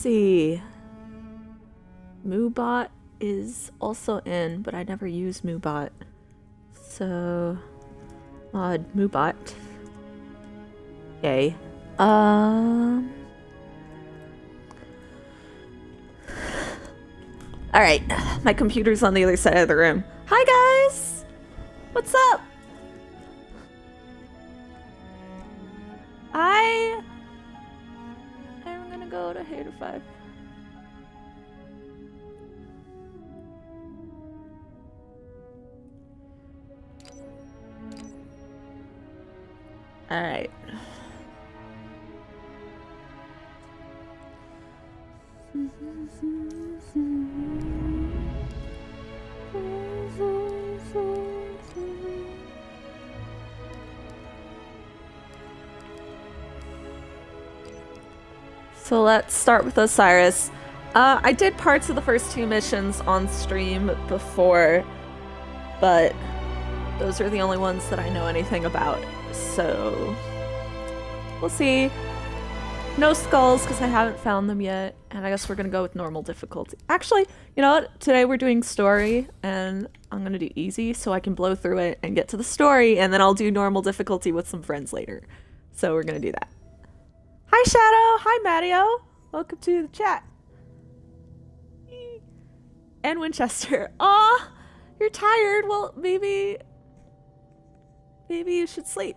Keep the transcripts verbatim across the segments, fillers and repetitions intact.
see. Moobot is also in, but I never use Moobot. So, mod Moobot. Yay. Um. Alright, my computer's on the other side of the room. Hi guys! What's up? I am gonna go to Hater five. Alright. So let's start with Osiris. Uh, I did parts of the first two missions on stream before, but those are the only ones that I know anything about. So we'll see. No skulls because I haven't found them yet, and I guess we're gonna go with normal difficulty. Actually, you know what? Today we're doing story, and I'm gonna do easy so I can blow through it and get to the story, and then I'll do normal difficulty with some friends later. So we're gonna do that. Hi Shadow! Hi Matteo! Welcome to the chat. And Winchester. Aw! You're tired. Well, maybe... Maybe you should sleep.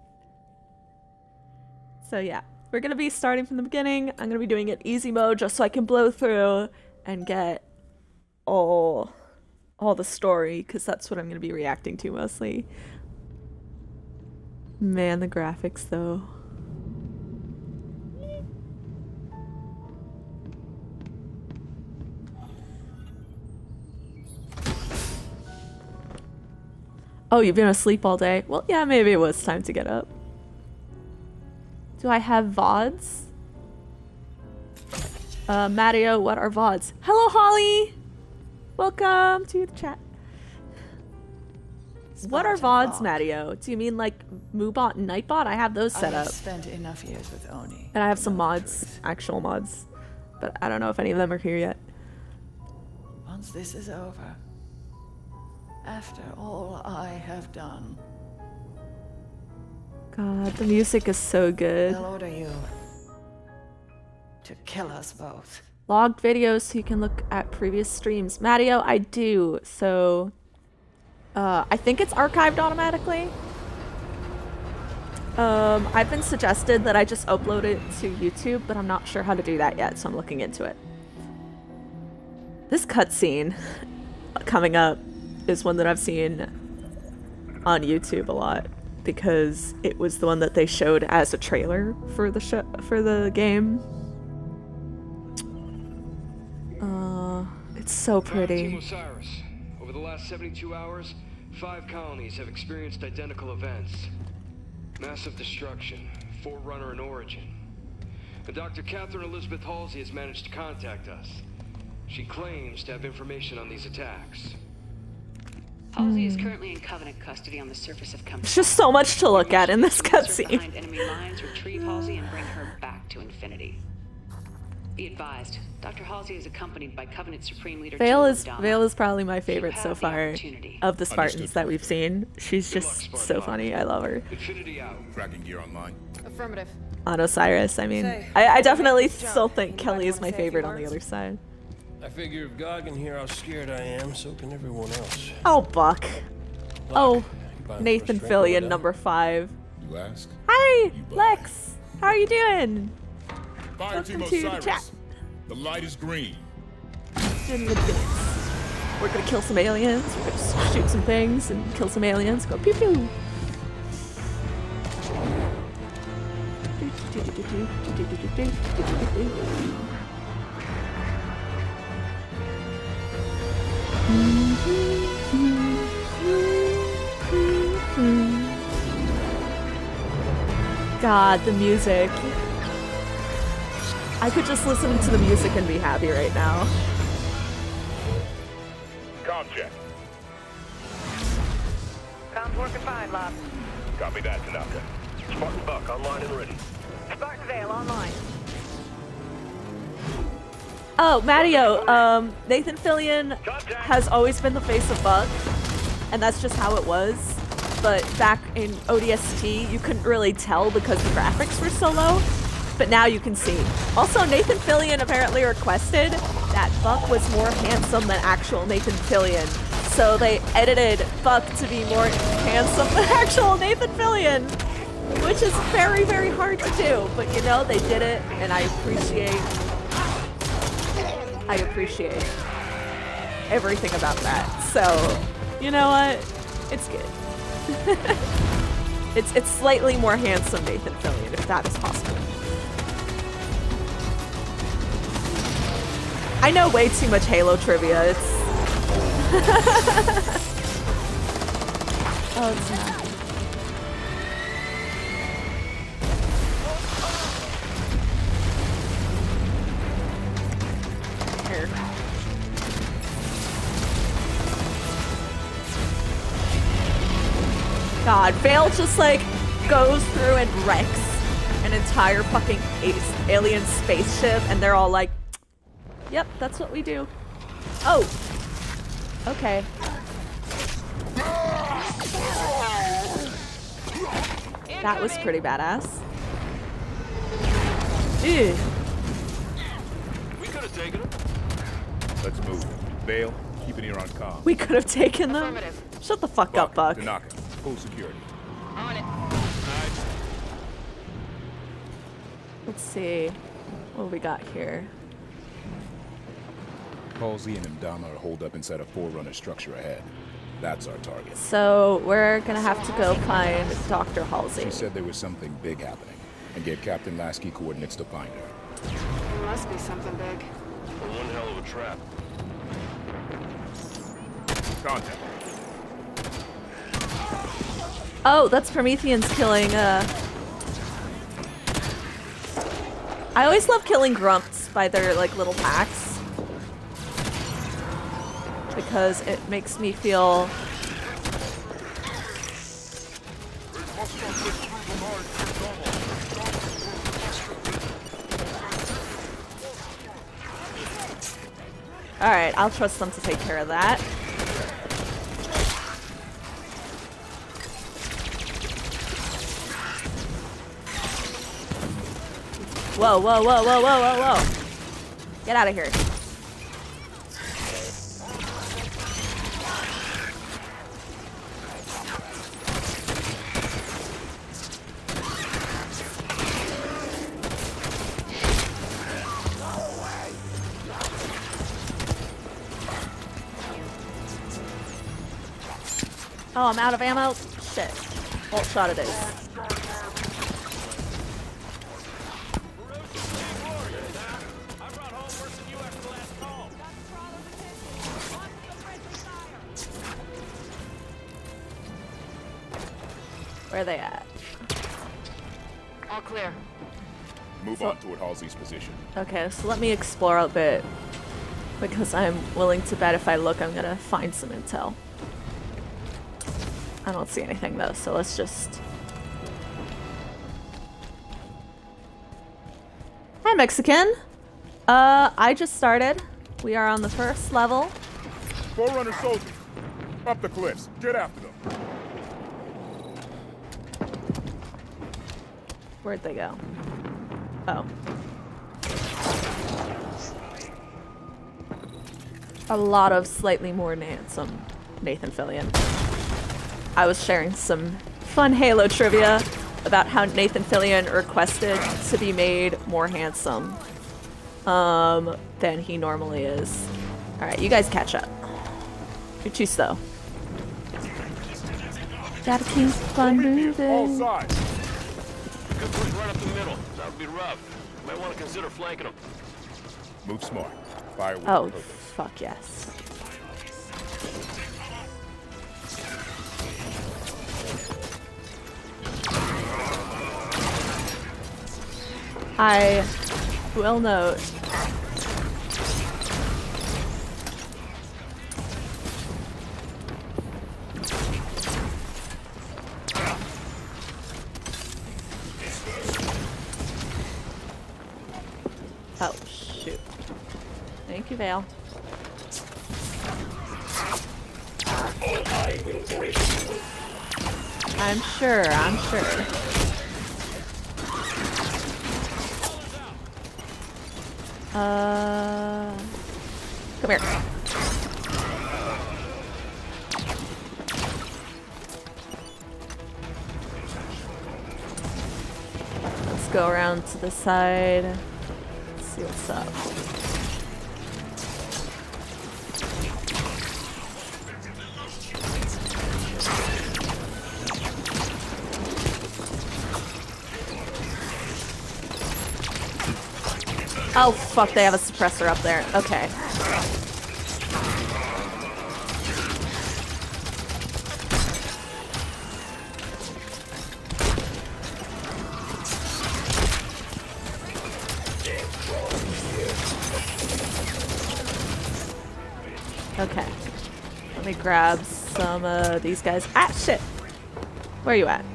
So yeah. We're gonna be starting from the beginning. I'm gonna be doing it easy mode just so I can blow through and get all, all the story, because that's what I'm gonna be reacting to mostly. Man, the graphics though. Oh, you've been asleep all day? Well, yeah, maybe it was time to get up. Do I have V O Ds? Uh, Matteo, what are V O Ds? Hello, Holly! Welcome to the chat. What are V O Ds, Matteo? Do you mean like Moobot and Nightbot? I have those set I up. have spent enough years with Oni. And I have some mods, actual mods. But I don't know if any of them are here yet. Once this is over, after all I have done, God, the music is so good. I'll order you to kill us both. Logged videos so you can look at previous streams. Matteo, I do. So, uh, I think it's archived automatically. Um, I've been suggested that I just upload it to YouTube, but I'm not sure how to do that yet, so I'm looking into it. This cutscene coming up is one that I've seen on YouTube a lot, because it was the one that they showed as a trailer for the show, for the game. Uh, it's so pretty. Team Osiris. Over the last seventy-two hours, five colonies have experienced identical events. Massive destruction, Forerunner and Origin. And Doctor Catherine Elizabeth Halsey has managed to contact us. She claims to have information on these attacks. Halsey is currently in Covenant custody on the surface of Compton. There's just so much to look at in this cutscene. Behind enemy lines, retrieve Halsey and bring her back to Infinity. Be advised, Doctor Halsey is accompanied by Covenant Supreme Leader Vale Jill is O'Donnell. Vale is probably my favorite You so have the far opportunity. of the Spartans Understood. that we've seen. She's Good just luck, so Spartan. funny. I love her. Infinity out. Tracking gear online. Affirmative. On Osiris, I mean, Say, I, I definitely good job. still think Anybody Kelly is wanna my say a few favorite on the words? other side. I figure if God can hear how scared I am, so can everyone else. Oh, Buck. Oh, You buying Nathan first drink or Fillion, what? number five. You ask? Hi, You buy. Lex. How are you doing? Fire Welcome Team to the Osiris. chat. The light is green. Doing the dance. We're gonna kill some aliens. We're gonna s- shoot some things and kill some aliens. Go pew pew. God, the music. I could just listen to the music and be happy right now. Com check. Comms working fine, Lab. Copy that, Tanaka. Spartan Buck online and ready. Spartan Vale online. Oh, Matteo, um, Nathan Fillion has always been the face of Buck, and that's just how it was. But back in O D S T, you couldn't really tell because the graphics were so low, but now you can see. Also, Nathan Fillion apparently requested that Buck was more handsome than actual Nathan Fillion, so they edited Buck to be more handsome than actual Nathan Fillion, which is very, very hard to do, but you know, they did it, and I appreciate I appreciate everything about that. So, you know what? It's good. it's it's slightly more handsome Nathan Fillion, if that is possible. I know way too much Halo trivia. It's oh, it's not. Here. God, Vale just like goes through and wrecks an entire fucking alien spaceship, and they're all like, "Yep, that's what we do." Oh, okay. That was pretty badass. Ew. We could have taken him. Let's move. Vale, keep an ear on comm. We could have taken them. Shut the fuck up, Buck. Tanaka, full security. On it. Let's see what we got here. Halsey and Imdama are holed up inside a Forerunner structure ahead. That's our target. So we're gonna have to go find Doctor Halsey. She said there was something big happening, and gave Captain Lasky coordinates to find her. There must be something big. One hell of a trap. Contact. Oh, that's Prometheans killing, uh... I always love killing grumps by their, like, little packs. Because it makes me feel... Alright, I'll trust them to take care of that. Whoa, whoa, whoa, whoa, whoa, whoa, whoa. Get out of here. Oh, I'm out of ammo? Shit. Bolt shot it is. Where are they at? All clear. Move So- on toward Halsey's position. Okay, so let me explore a bit. Because I'm willing to bet if I look, I'm gonna find some intel. I don't see anything though, so let's just... Hi, Mexican! Uh, I just started. We are on the first level. Forerunner soldiers, up the cliffs. Get after them. Where'd they go? Oh. A lot of slightly more handsome Nathan Fillion. I was sharing some fun Halo trivia about how Nathan Fillion requested to be made more handsome um, than he normally is. Alright, you guys catch up. You're too slow. Gotta keep on All moving. sides. Good push right up the middle. That would be rough. Might want to consider flanking them. Move smart. Fire with Oh, purpose. fuck yes. I will note oh shoot. Thank you, Vale. I'm sure, I'm sure. Uh, come here. Let's go around to the side. Let's see what's up. Oh fuck, they have a suppressor up there. Okay. Okay. Let me grab some of uh, these guys. Ah, shit! Where are you at?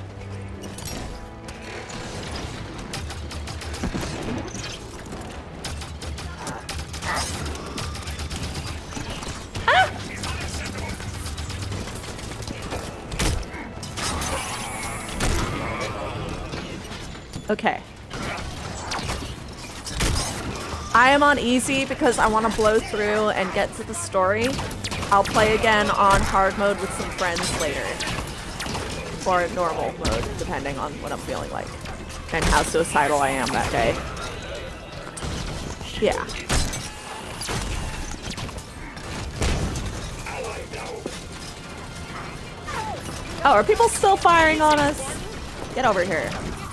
Okay. I am on easy because I want to blow through and get to the story. I'll play again on hard mode with some friends later. Or normal mode, depending on what I'm feeling like. And how suicidal I am that day. Yeah. Oh, are people still firing on us? Get over here.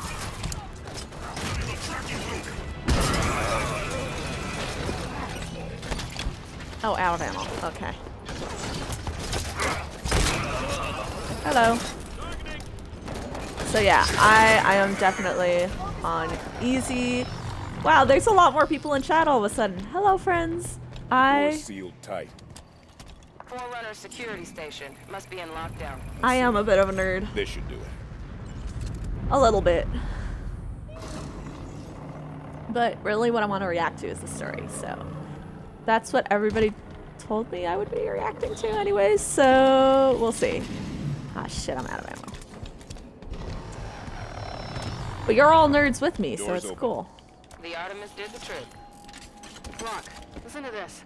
Oh, out of ammo. Okay. Hello. So yeah, I I am definitely on easy. Wow, there's a lot more people in chat all of a sudden. Hello, friends. I Doors sealed tight. Forerunner security station. Must be in lockdown. I am a bit of a nerd. This should do it. A little bit. But really what I want to react to is the story, so that's what everybody told me I would be reacting to anyways, so we'll see. Ah shit, I'm out of ammo. But you're all nerds with me, so it's cool. The Artemis did the trick. Rock, listen to this.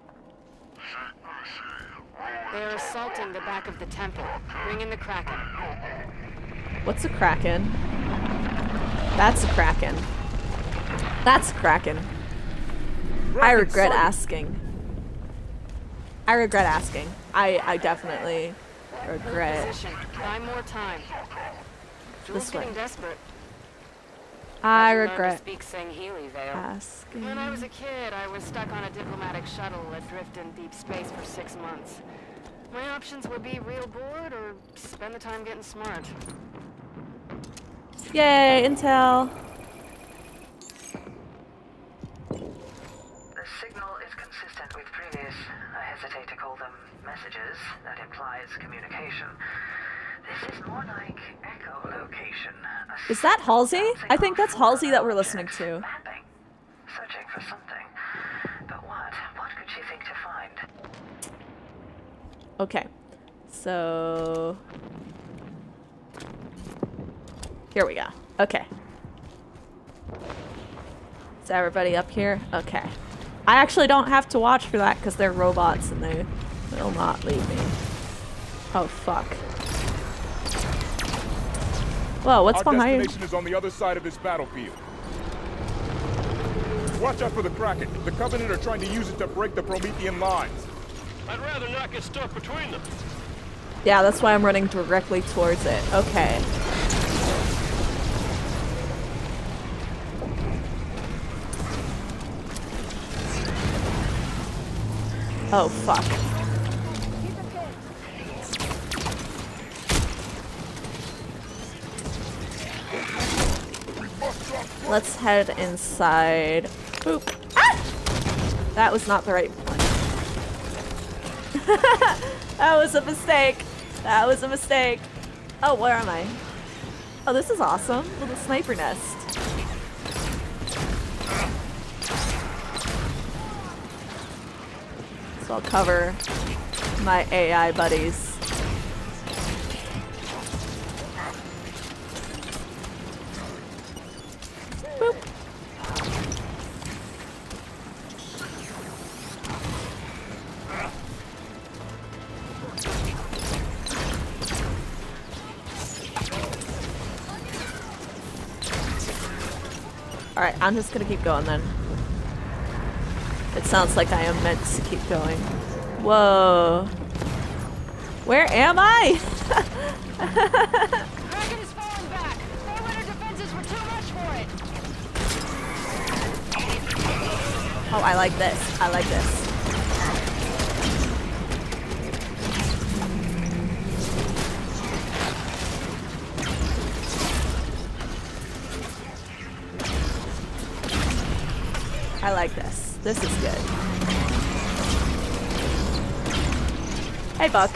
They're assaulting the back of the temple. Bring in the Kraken. What's a Kraken? That's a Kraken. That's a Kraken. I regret asking. I regret asking. I, I definitely regret. Position. Buy more time. This Jules way. getting desperate. I I've learned to regret speak Sangheili, Vale. asking. When I was a kid, I was stuck on a diplomatic shuttle adrift in deep space for six months. My options would be real bored or spend the time getting smart. Yay, intel. The signal is consistent with previous, I hesitate to call them messages, that implies communication. This is more like echolocation. Is that Halsey? I think that's Halsey that we're listening to. Mapping. Searching for something. But what? What could she think to find? Okay. So here we go. Okay. Is everybody up here? Okay. I actually don't have to watch for that because they're robots and they will not leave me. Oh fuck. Whoa, what's Our behind? destination is on the other side of this battlefield. Watch out for the Kraken. The Covenant are trying to use it to break the Promethean lines. I'd rather not get stuck between them. Yeah, that's why I'm running directly towards it. Okay. Oh, fuck. Let's head inside. Boop. Ah! That was not the right one. That was a mistake. That was a mistake. Oh, where am I? Oh, this is awesome. Little sniper nest. So I'll cover my A I buddies. Boop. Alright, I'm just gonna keep going then. It sounds like I am meant to keep going. Whoa. Where am I? Dragon is falling back. Forerunner defenses were too much for it. Oh, I like this. I like this. I like this. This is good. Hey, Buck.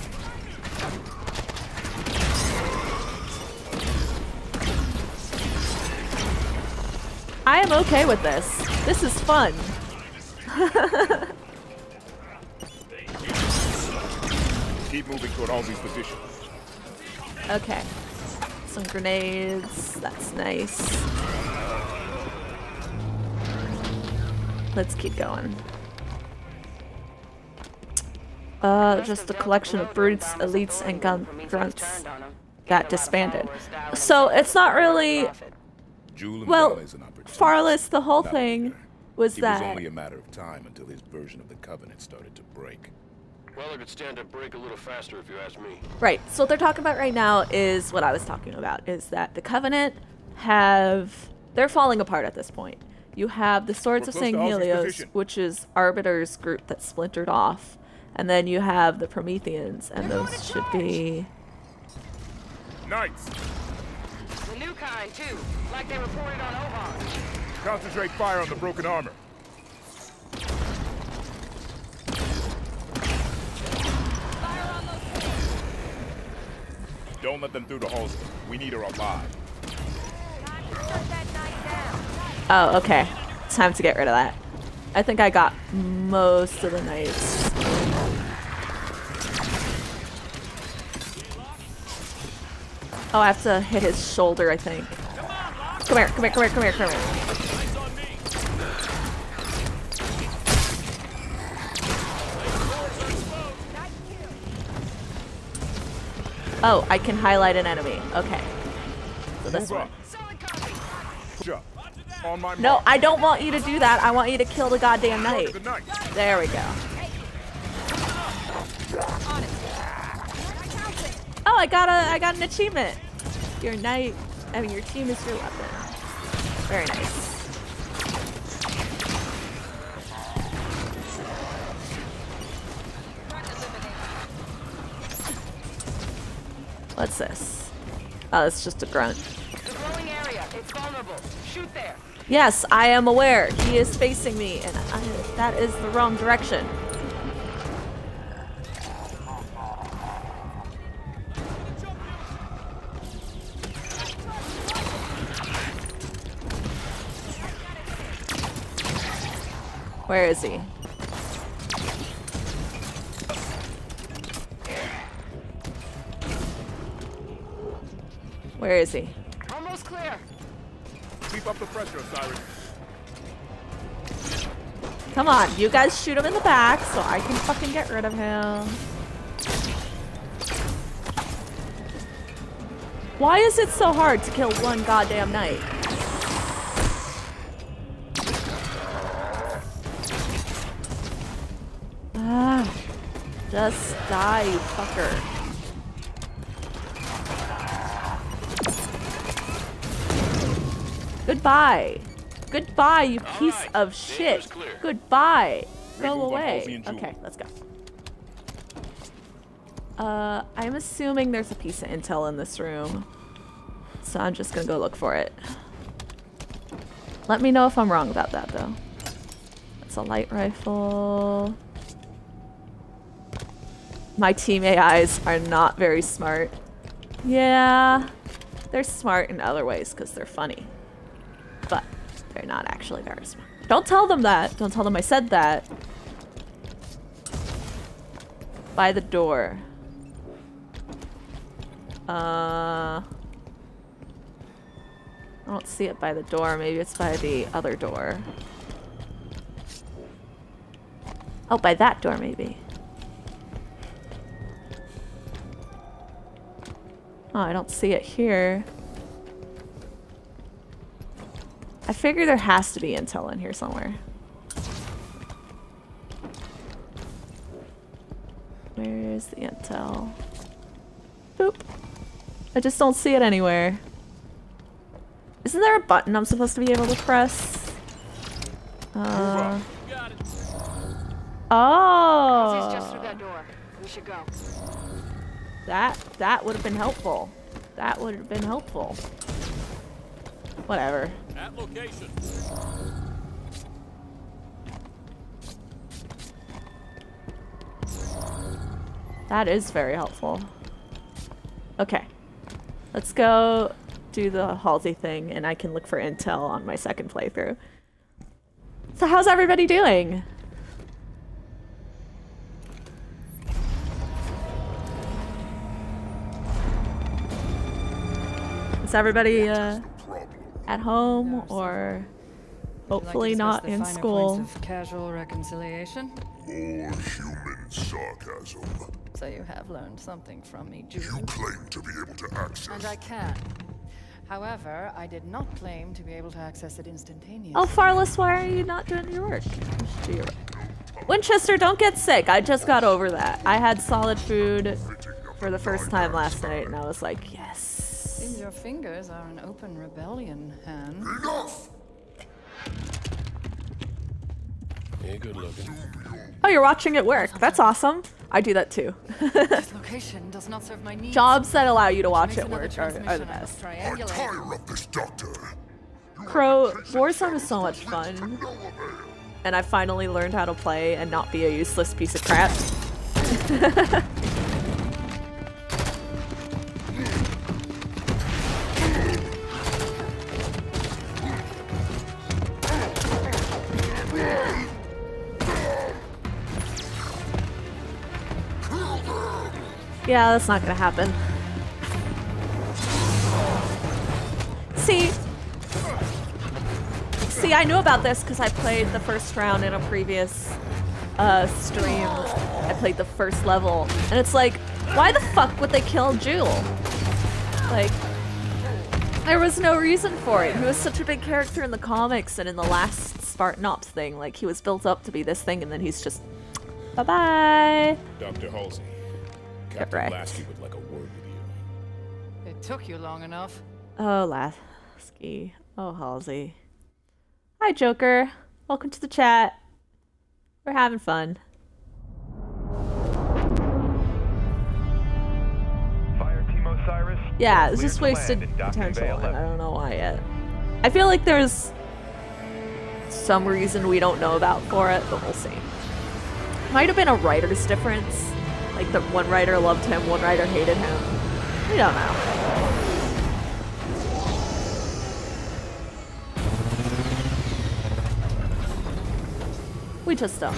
I am okay with this. This is fun. Keep moving toward Halsey's position. Okay. Some grenades. That's nice. Let's keep going. Uh, just a collection of brutes, elites, and gun grunts got disbanded. So it's not really. Well, Farless, the whole thing was that. It was only a matter of time until his version of the Covenant started to break. Well, I could stand to break a little faster if you ask me. Right. So what they're talking about right now is what I was talking about. Is that the Covenant have they're falling apart at this point. You have the Swords of Saint Helios, which is Arbiter's group that splintered off. And then you have the Prometheans, and those should be... Knights! The new kind, too. Like they reported on Oban. Concentrate fire on the broken armor. Fire on those things. Don't let them through the halls. We need her alive. Oh, okay. Time to get rid of that. I think I got most of the knights. Oh, I have to hit his shoulder, I think. Come here, come here, come here, come here, come here. Oh, I can highlight an enemy. Okay. So this one. On my No, mark. I don't want you to do that. I want you to kill the goddamn knight. There we go. Oh, I got a, I got an achievement. Your knight, I mean, your team is your weapon. Very nice. What's this? Oh, it's just a grunt. The glowing area, it's vulnerable. Shoot there. Yes, I am aware. He is facing me, and I, that is the wrong direction. Where is he? Where is he? Almost clear. Keep up the pressure, Osiris. Come on, you guys shoot him in the back so I can fucking get rid of him. Why is it so hard to kill one goddamn knight? Ah, just die, you fucker. Goodbye. Goodbye, you piece right. of The shit. is clear. Goodbye. Big Go move on away. Halsey and Jewel. Okay, let's go. Uh, I'm assuming there's a piece of intel in this room. So I'm just gonna go look for it. Let me know if I'm wrong about that, though. It's a light rifle. My team A Is are not very smart. Yeah, they're smart in other ways because they're funny. But they're not actually very smart. Don't tell them that. Don't tell them I said that. by the door. Uh, I don't see it by the door. Maybe it's by the other door. Oh, by that door, maybe. Oh, I don't see it here. I figure there has to be intel in here somewhere. Where's the intel? Boop. I just don't see it anywhere. Isn't there a button I'm supposed to be able to press? Uh. Oh. He's just through that door. We should go. That that would have been helpful. That would have been helpful. Whatever. At location. That is very helpful. Okay. Let's go do the Halsey thing and I can look for intel on my second playthrough. So how's everybody doing? Is everybody uh, at home or hopefully not in school? Of casual reconciliation. More human sarcasm. So you have learned something from me, Julie. You claim to be able to access. And I can. However, I did not claim to be able to access it instantaneously. Oh, Farless, why are you not doing your work? You should do your work. Winchester, don't get sick. I just got over that. I had solid food for the first time last night, and I was like, yes. Seems your fingers are an open rebellion, Han. Enough! Yeah, good looking. Oh, you're watching it work. That's awesome. I do that too. This location does not serve my needs. Jobs that allow you to watch Makes it another work are, are the transmission I best. must I triangulate. tire of this doctor. Crow, Warzone is so much fun. And I finally learned how to play and not be a useless piece of crap. Yeah, that's not gonna happen. See? See, I knew about this because I played the first round in a previous uh, stream. I played the first level. And it's like, why the fuck would they kill Jewel? Like, there was no reason for it. He was such a big character in the comics and in the last Spartan Ops thing. Like, he was built up to be this thing and then he's just, bye-bye. Doctor Halsey. Get Captain right. Lasky would like a word with you. It took you long enough. Oh, Lasky. Oh, Halsey. Hi, Joker. Welcome to the chat. We're having fun. Fire Team Osiris. Yeah, it's Clear just to wasted land in Docking potential, Bay and eleven. I don't know why yet. I feel like there's some reason we don't know about for it, but we'll see. Might have been a writer's difference. Like, the one writer loved him, one writer hated him. We don't know. We just don't.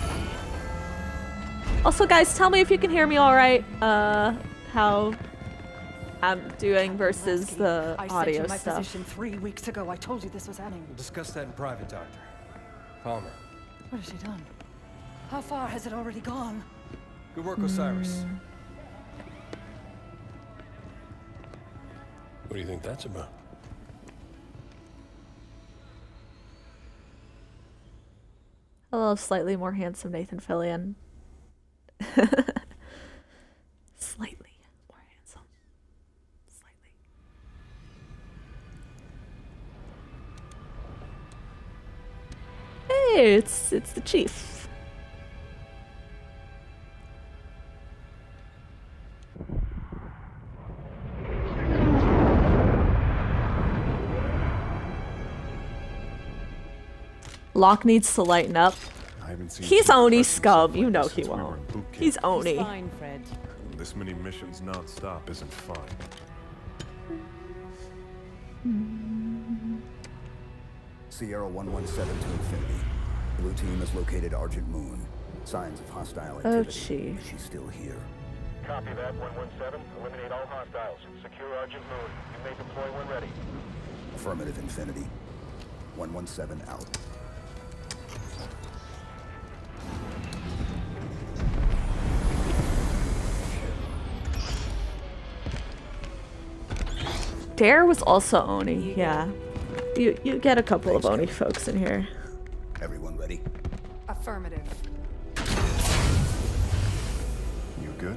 Also, guys, tell me if you can hear me all right. Uh, how I'm doing versus the I audio sent you my stuff. position three weeks ago. I told you this was happening. We'll discuss that in private, Doctor. Palmer. What has she done? How far has it already gone? Good work, Osiris. Mm. What do you think that's about? Hello, slightly more handsome Nathan Fillion. Slightly more handsome. Slightly. Hey, it's it's the chief. Locke needs to lighten up. I haven't seen He's two Oni presidents scum, like you know this he since we were won't. in boot camp. He's Oni. He's fine, Fred. This many missions non-stop isn't fine. Sierra one one seven to Infinity. Blue team has located Argent Moon. Signs of hostile Oh, activity. gee. She's still here. Copy that, one one seven. Eliminate all hostiles. Secure Argent Moon. You may deploy when ready. Affirmative, Infinity. one one seven out. Dare was also Oni, yeah. You you get a couple of Oni folks in here. Everyone ready? Affirmative. You good?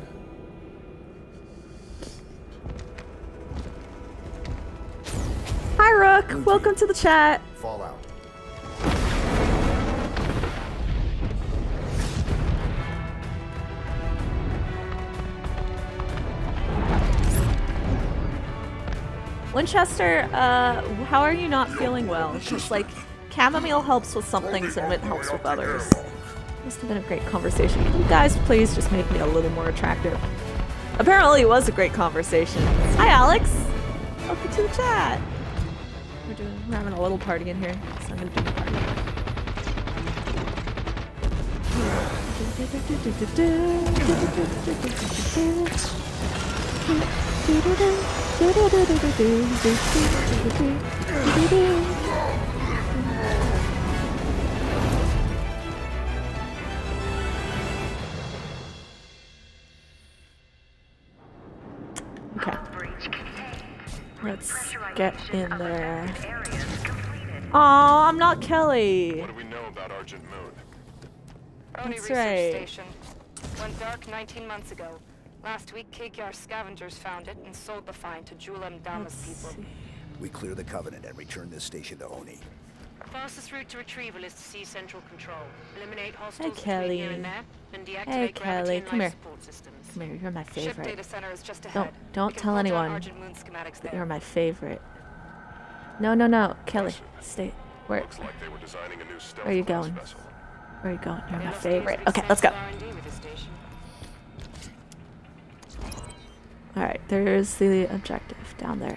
Hi Rook, welcome to the chat. Fallout. Winchester, uh, how are you not feeling well? Just like, chamomile helps with some things and mint helps with others. Must have been a great conversation. Can you guys please just make me a little more attractive? Apparently it was a great conversation. Hi Alex! Welcome to the chat! We're doing, we're having a little party in here, so I'm gonna do the party. Okay. Let's get in there. Aw, I'm not Kelly. What do we know about Argent Moon? Oni That's Research right. Station. Went dark nineteen months ago. Last week, K K R scavengers found it and sold the find to Julem Dama's people. We clear the Covenant and return this station to Oni. Fastest route to retrieval is to see central control. Eliminate Hey hostiles between Kelly. here and there, and deactivate Hey gravity Kelly, and come life here. support systems. Come here, you're my Ship favorite. data center is just ahead. Don't don't We can tell plot out anyone. Argent Moon schematics that there. You're my favorite. No, no, no, Kelly, stay. Where? Looks like they were designing a new stealth Where are you class going? vessel. Where are you going? You're They my must use favorite. big Okay, let's go. R and D with this station. Alright, there's the objective down there.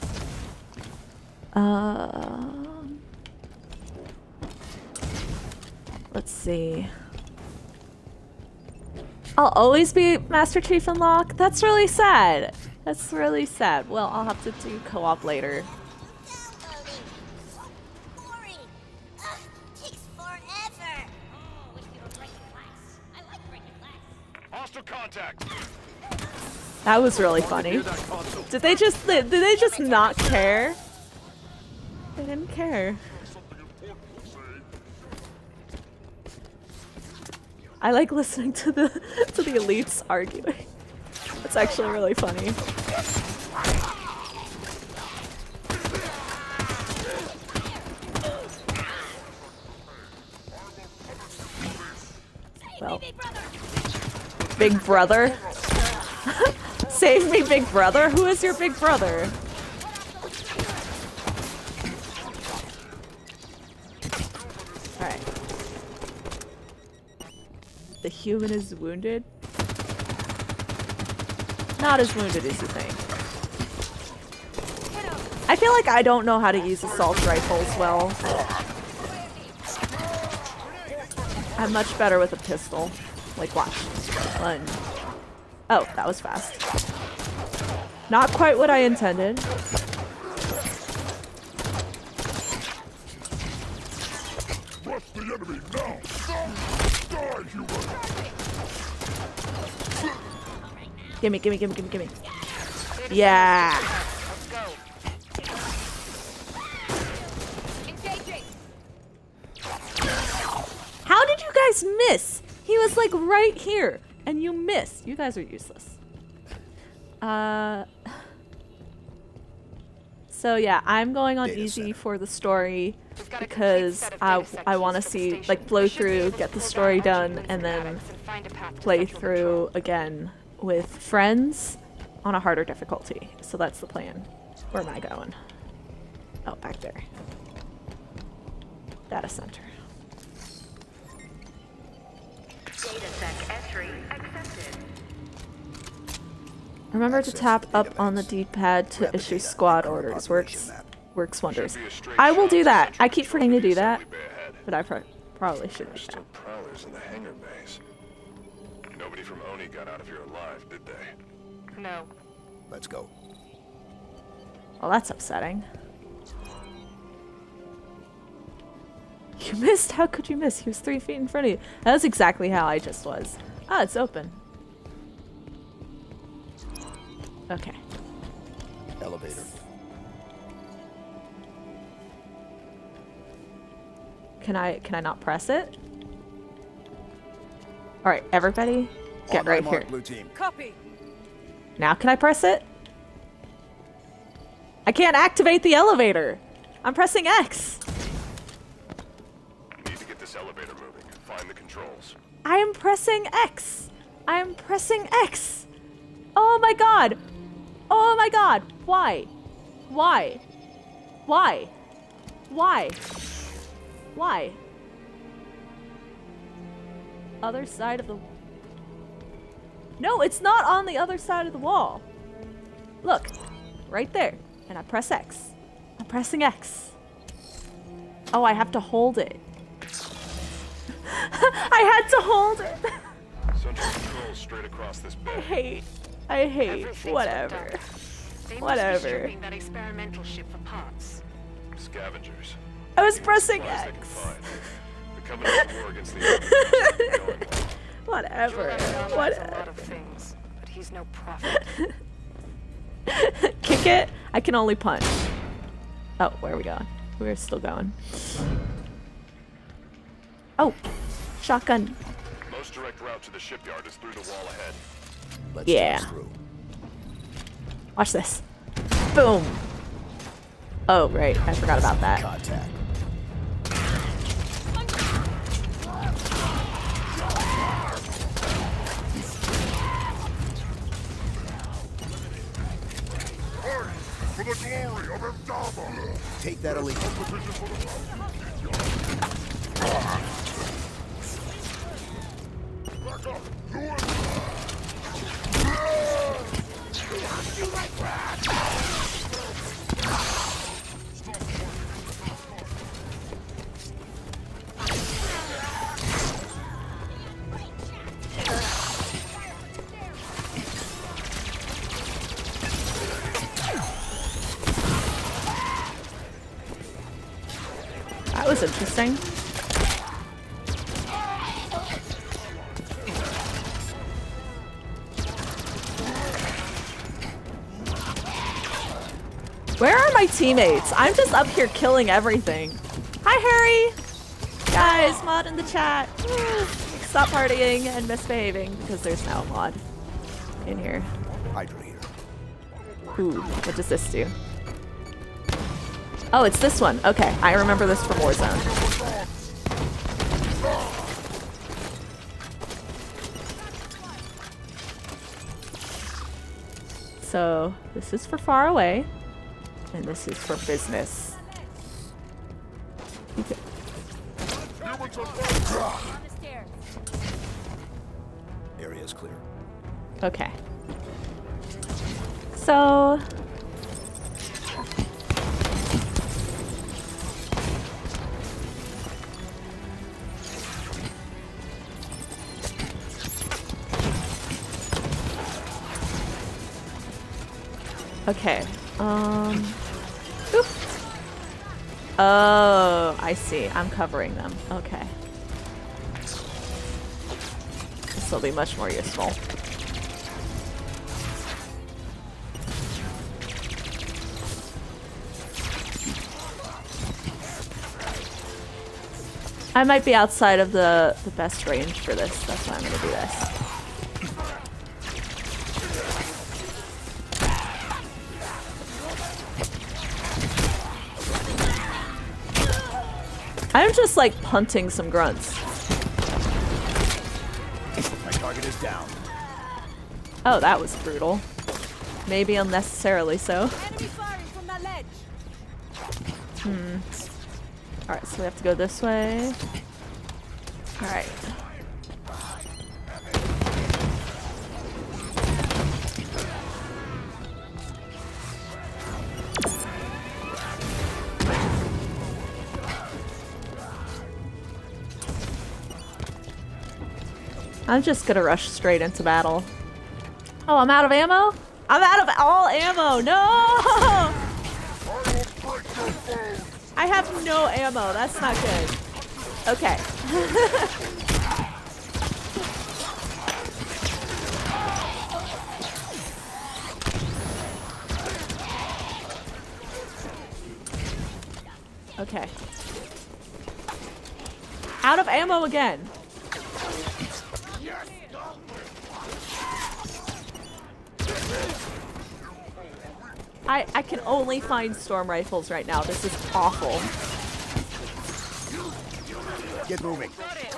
Um, let's see. I'll always be Master Chief and Locke? That's really sad. That's really sad. Well, I'll have to do co-op later. Hostile contact. That was really funny. Did they just did they just not care? They didn't care. I like listening to the to the elites arguing. It's actually really funny. Well, Big Brother? Save me, Big Brother? Who is your Big Brother? Alright. The human is wounded? Not as wounded as you think. I feel like I don't know how to use assault rifles well. I'm much better with a pistol. Like, watch. One. Oh, that was fast. Not quite what I intended. What's the enemy now? Die, human! Gimme, gimme, gimme, gimme, gimme. Yeah. Let's go. How did you guys miss? He was like right here, and you missed. You guys are useless. Uh. So yeah, I'm going on easy for the story because I I want to see like blow through, get the story done, and then play through again with friends on a harder difficulty. So that's the plan. Where am I going? Oh, back there. Data center. Datasec entry accepted. Remember to tap up on the D-pad to issue squad orders. Works works wonders. I will do that. I keep forgetting to do that, but I pro Probably should be. Still prowlers in the hangar bays. Nobody from Oni got out of here alive, did they? No. Let's go. Well, that's upsetting. You missed? How could you miss? He was three feet in front of you. That's exactly how I just was. Ah, it's open. Okay. Elevator. Can I can I not press it? All right, everybody, get On my right mark, here. Blue team. Copy. Now can I press it? I can't activate the elevator. I'm pressing X. Need to get this elevator moving. Find the controls. I am pressing X. I am pressing X. Oh my god. Oh my god. Why? Why? Why? Why? Why? Other side of the... No, it's not on the other side of the wall. Look, right there. And I press X. I'm pressing X. Oh, I have to hold it. I had to hold it. Central controls straight across this bay. I hate. I hate. Whatever. Whatever. That experimental ship for parts. Scavengers. I was pressing X. The coming to war against the Whatever. Whatever. A lot of things, but he's no prophet. Kick it. I can only punch. Oh, where are we going? We're still going. Oh, shotgun. Most direct route to the shipyard is through the wall ahead. Let's yeah. through. Watch this. Boom. Oh, right. I forgot about that. Contact. For the glory of Imdama! Take that elite. Back up! Do it! That was interesting. Where are my teammates? I'm just up here killing everything. Hi, Harry! Guys, mod in the chat. Stop partying and misbehaving because there's now a mod in here. Hydra here. Ooh, what does this do? Oh, it's this one. Okay, I remember this from Warzone. So, this is for far away, and this is for business. Okay. Area is clear. Okay. So... Okay, um... Oop. Oh, I see. I'm covering them. Okay. This will be much more useful. I might be outside of the, the best range for this. That's why I'm gonna do this. I'm just like punting some grunts. My target is down. Oh, that was brutal. Maybe unnecessarily so. Enemy firing from that ledge. Hmm. Alright, so we have to go this way. Alright. I'm just gonna rush straight into battle. Oh, I'm out of ammo? I'm out of all ammo! No! I have no ammo. That's not good. Okay. Okay. Out of ammo again. I, I can only find storm rifles right now. This is awful. Get moving.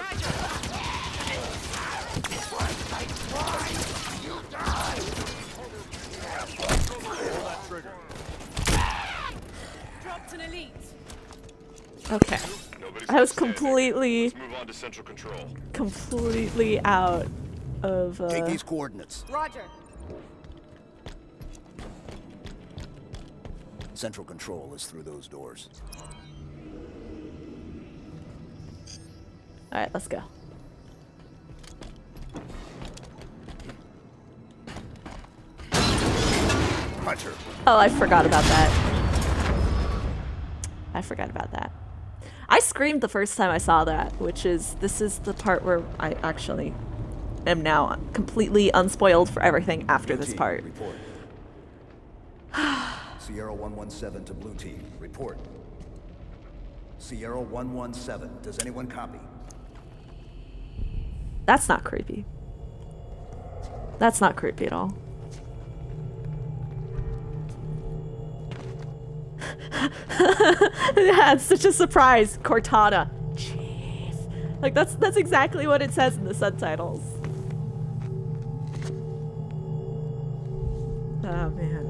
Dropped an elite. Okay. I was completely, Let's move on to central control. completely out of. Uh... Take these coordinates. Roger. Central control is through those doors. All right, let's go. Hunter. Oh, I forgot about that. I forgot about that. I screamed the first time I saw that, which is, this is the part where I actually am now completely unspoiled for everything after this part. Report. Sierra one one seven to Blue Team. Report. Sierra one one seven. Does anyone copy? That's not creepy. That's not creepy at all. Yeah, it's such a surprise. Cortana. Chief. Like that's that's exactly what it says in the subtitles. Oh man.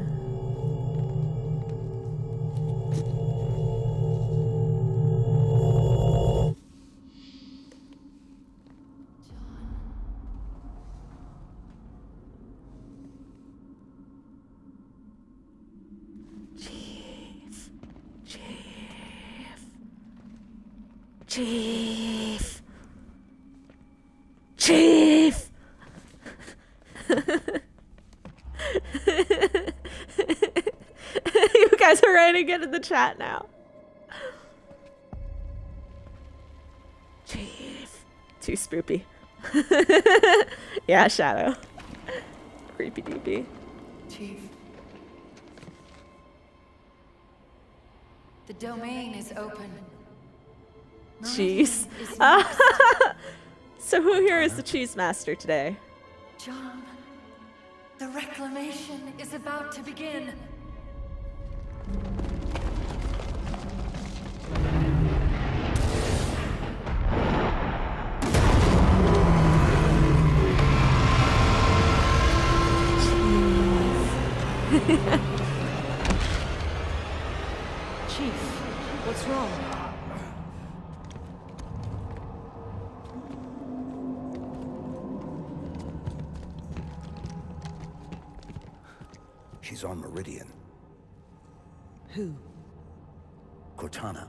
Chief. Chief. You guys are ready to get in the chat now. Chief. Too spoopy. Yeah, Shadow. Creepy deepy. Chief. The domain is open. Cheese. So who here is the cheese master today? John, the reclamation is about to begin. Chief, what's wrong? She's on Meridian. Who? Cortana.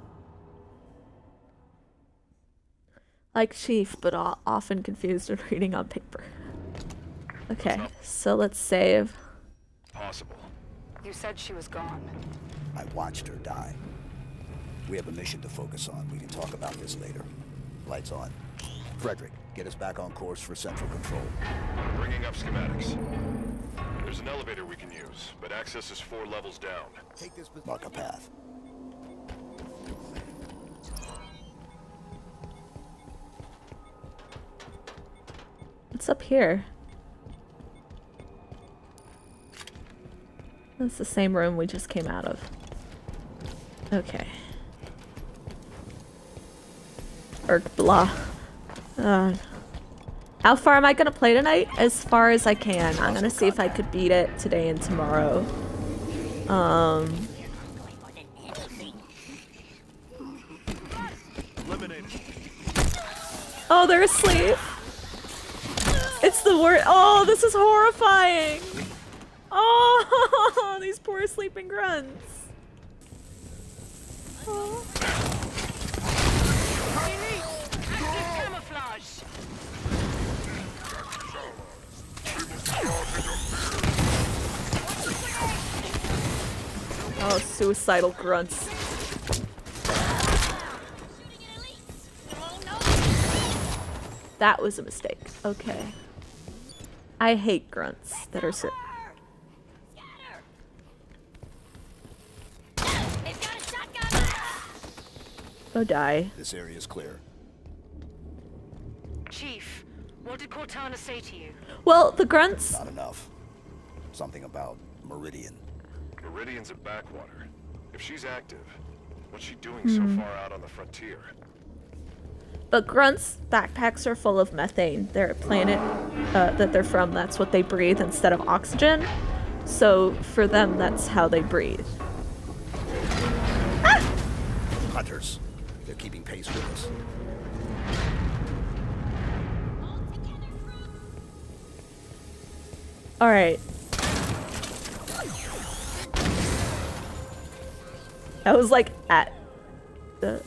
Like Chief, but often confused when reading on paper. Okay, so let's save. Possible. You said she was gone. I watched her die. We have a mission to focus on. We can talk about this later. Lights on. Frederick, get us back on course for central control. Bringing up schematics. There's an elevator we can use, but access is four levels down. Take this. Mark a path. What's up here? That's the same room we just came out of. Okay. Erg blah. Uh, how far am I gonna play tonight? As far as I can. I'm gonna see if I could beat it today and tomorrow. Um. Oh, they're asleep. It's the worst. Oh, this is horrifying. Oh, these poor sleeping grunts. Oh. Oh, suicidal grunts. That was a mistake. Okay. I hate grunts that are so. Go die. This area is clear. Chief, what did Cortana say to you? Well, the grunts. Not enough. Something about Meridian. Meridian's a backwater. If she's active, what's she doing Hmm. so far out on the frontier? But grunts' backpacks are full of methane. Their planet uh, that they're from, that's what they breathe instead of oxygen. So for them, that's how they breathe. Ah! Hunters. They're keeping pace with us. All right. I was like at the.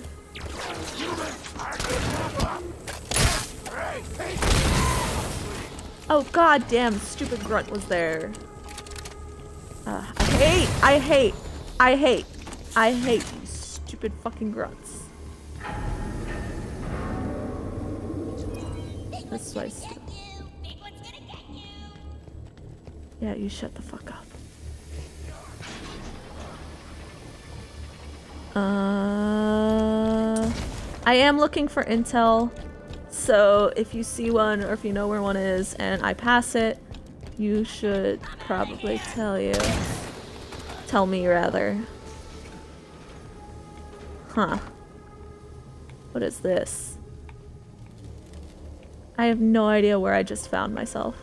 Oh god damn, stupid grunt was there. Uh, I hate, I hate, I hate, I hate you stupid fucking grunts. That's why I still. Yeah, you shut the fuck up. Uh, I am looking for intel, so if you see one or if you know where one is and I pass it, you should probably tell you. Tell me rather. Huh. What is this? I have no idea where I just found myself.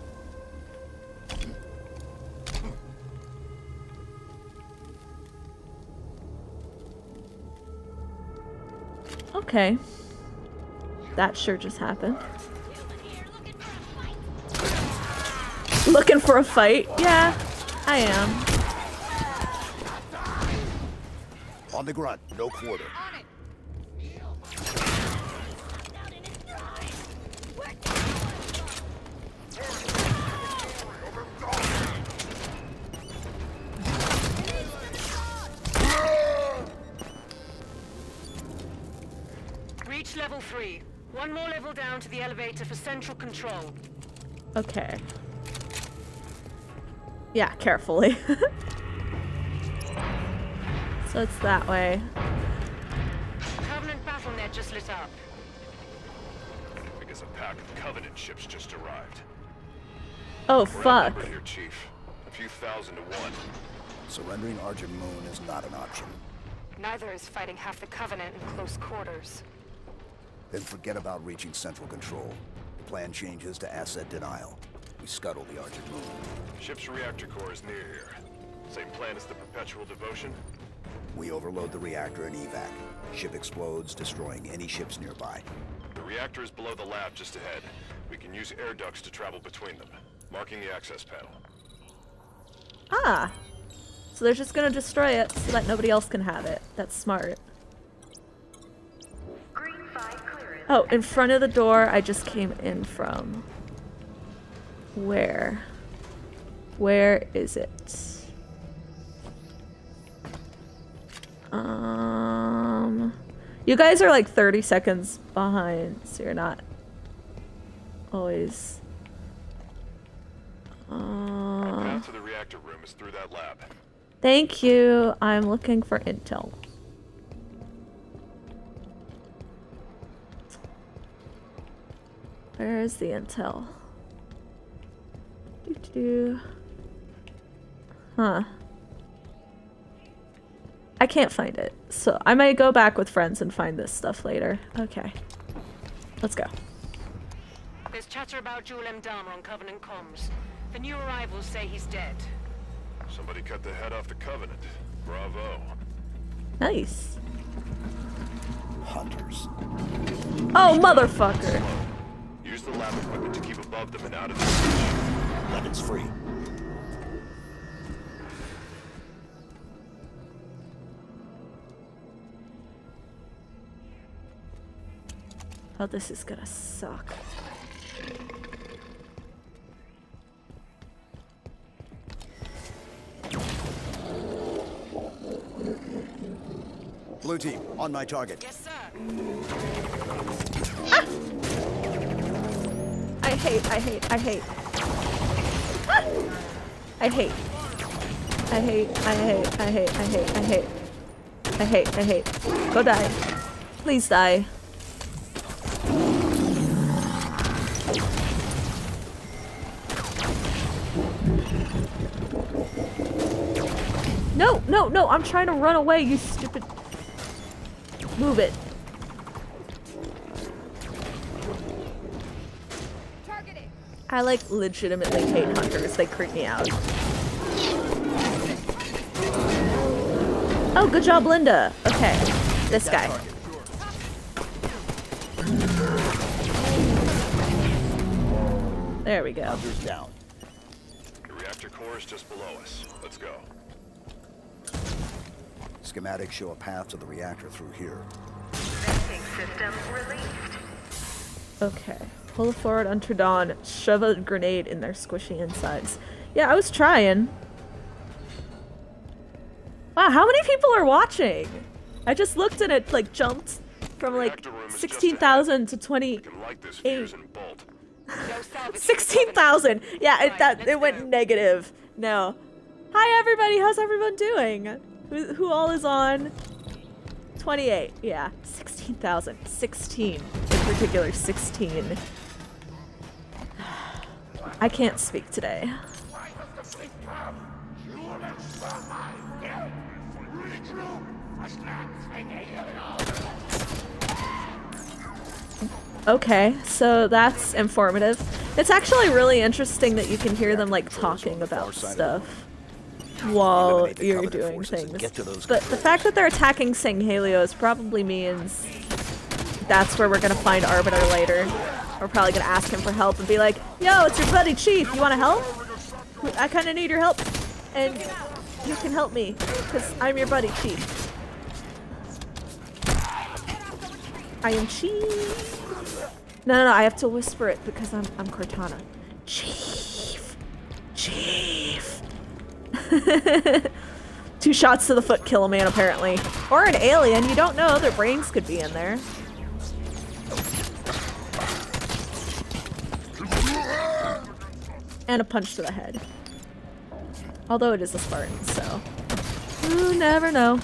Okay. That sure just happened. Looking for a fight? Yeah, I am. On the grunt, no quarter. Reach level three. One more level down to the elevator for central control. Okay. Yeah, carefully. So it's that way. Covenant battle net just lit up. I guess a pack of Covenant ships just arrived. Oh, We're fuck. outnumbered here, Chief. A few thousand to one. Surrendering Argent Moon is not an option. Neither is fighting half the Covenant in close quarters. Then forget about reaching central control. The plan changes to asset denial. We scuttle the Argent Moon. Ship's reactor core is near here. Same plan as the Perpetual Devotion? We overload the reactor and evac. Ship explodes, destroying any ships nearby. The reactor is below the lab just ahead. We can use air ducts to travel between them, marking the access panel. Ah. So they're just gonna destroy it so that nobody else can have it. That's smart. Oh, in front of the door I just came in from. Where? Where is it? Um, you guys are like thirty seconds behind, so you're not always. The Uh, path to the reactor room is through that lab. thank you. I'm looking for intel. Where is the intel? Doo -doo -doo. Huh. I can't find it, so I might go back with friends and find this stuff later. Okay. Let's go. There's chatter about Jul Mdama on Covenant comms. The new arrivals say he's dead. Somebody cut the head off the Covenant. Bravo. Nice. Hunters. Oh, motherfucker. Use the lab equipment to keep above them and out of the reach. Weapons free. Oh, this is gonna suck. Blue team, on my target. Yes, sir. Ah! I hate, I hate, I hate. Ah! I hate. I hate, I hate, I hate, I hate, I hate. I hate, I hate. Go die. Please die. No, no, no, I'm trying to run away, you stupid. Move it. I like legitimately hate hunters, they creep me out. Oh, good job, Linda. Okay, this guy. There we go. Hunters down. The reactor core is just below us. Let's go. Schematics show a path to the reactor through here. Venting system released. Okay. Pull forward until dawn. Shove a grenade in their squishy insides. Yeah, I was trying. Wow, how many people are watching? I just looked and it like jumped from like sixteen thousand to twenty-eight. sixteen thousand. Yeah, it, that it went negative. No. Hi everybody, how's everyone doing? Who, who all is on? twenty-eight. Yeah, sixteen thousand. sixteen. In particular, sixteen. I can't speak today. Okay, so that's informative. It's actually really interesting that you can hear them like talking about stuff while you're doing things. But the fact that they're attacking Sangheilios probably means that's where we're gonna find Arbiter later. We're probably gonna ask him for help and be like, yo, it's your buddy Chief, you wanna help? I kinda need your help, and you can help me, because I'm your buddy Chief. I am Chief. No, no, no, I have to whisper it because I'm, I'm Cortana. Chief. Chief. Two shots to the foot kill a man, apparently. Or an alien, you don't know, their brains could be in there. And a punch to the head. Although it is a Spartan, so you never know.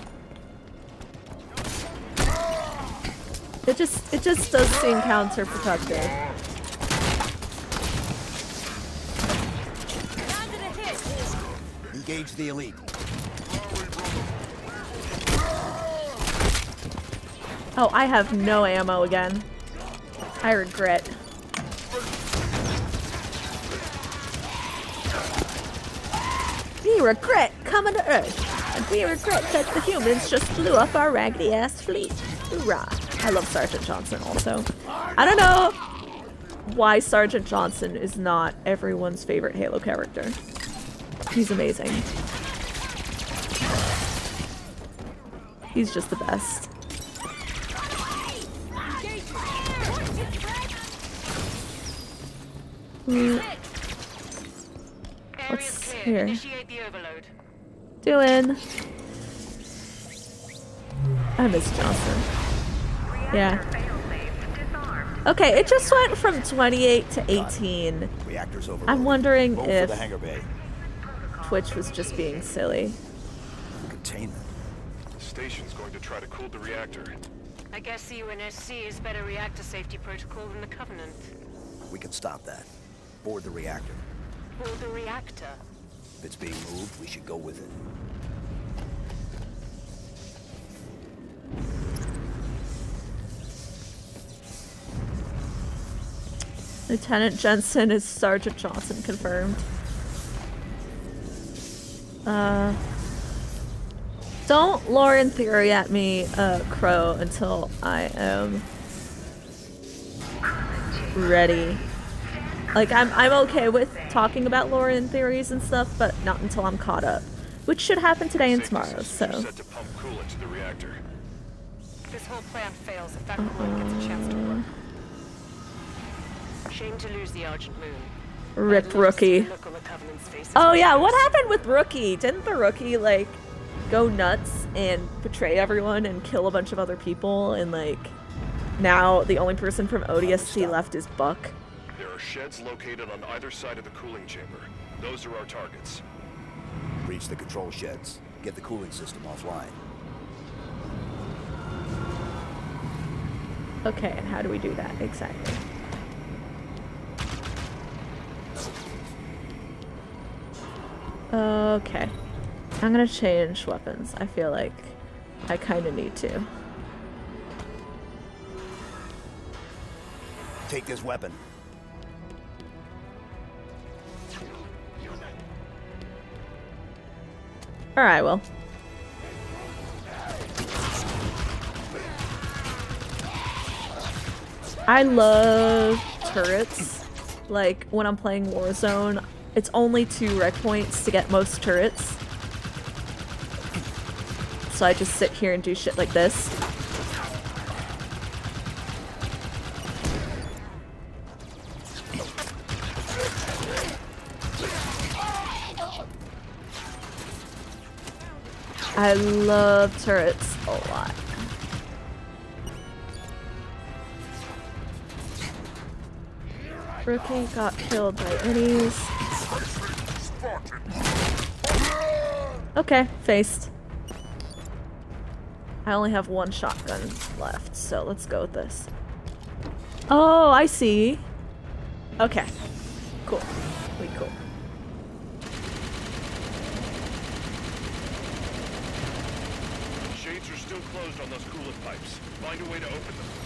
It just it just does seem counterproductive. Engage the elite. Oh, I have no ammo again. I regret. We regret coming to Earth, and we regret that the humans just blew up our raggedy ass fleet. Hoorah. I love Sergeant Johnson also. I don't know why Sergeant Johnson is not everyone's favorite Halo character. He's amazing. He's just the best. Mm. What's here? Doing. I miss Johnson. Yeah. Okay, it just went from twenty-eight to eighteen. I'm wondering if Twitch was just being silly. Containment. The station's going to try to cool the reactor. I guess C U N S C is better reactor safety protocol than the Covenant. We can stop that. Board the reactor. Board the reactor? If it's being moved, we should go with it. Lieutenant Jensen is Sergeant Johnson confirmed. Uh, don't Lauren theory at me, uh, Crow, until I am ready. Like, I'm I'm okay with talking about Lauren theories and stuff, but not until I'm caught up, which should happen today and tomorrow. So. Set to pump coolant to the reactor. This whole plan fails if that coolant gets a chance to work. Shame to lose the Argent Moon. Rip Rookie. Oh yeah, what happened with Rookie? Didn't the Rookie like go nuts and betray everyone and kill a bunch of other people, and like now the only person from O D S T left is Buck. There are sheds located on either side of the cooling chamber. Those are our targets. Reach the control sheds. Get the cooling system offline. Okay, and how do we do that exactly? Okay. I'm gonna change weapons. I feel like I kind of need to. Take this weapon. Alright, well. I love turrets. Like, when I'm playing Warzone, it's only two rec points to get most turrets. So I just sit here and do shit like this. I love turrets a lot. Rookie got killed by innies. Okay, faced. I only have one shotgun left, so let's go with this. Oh, I see. Okay. Cool. We cool. Shades are still closed on those coolant pipes. Find a way to open them.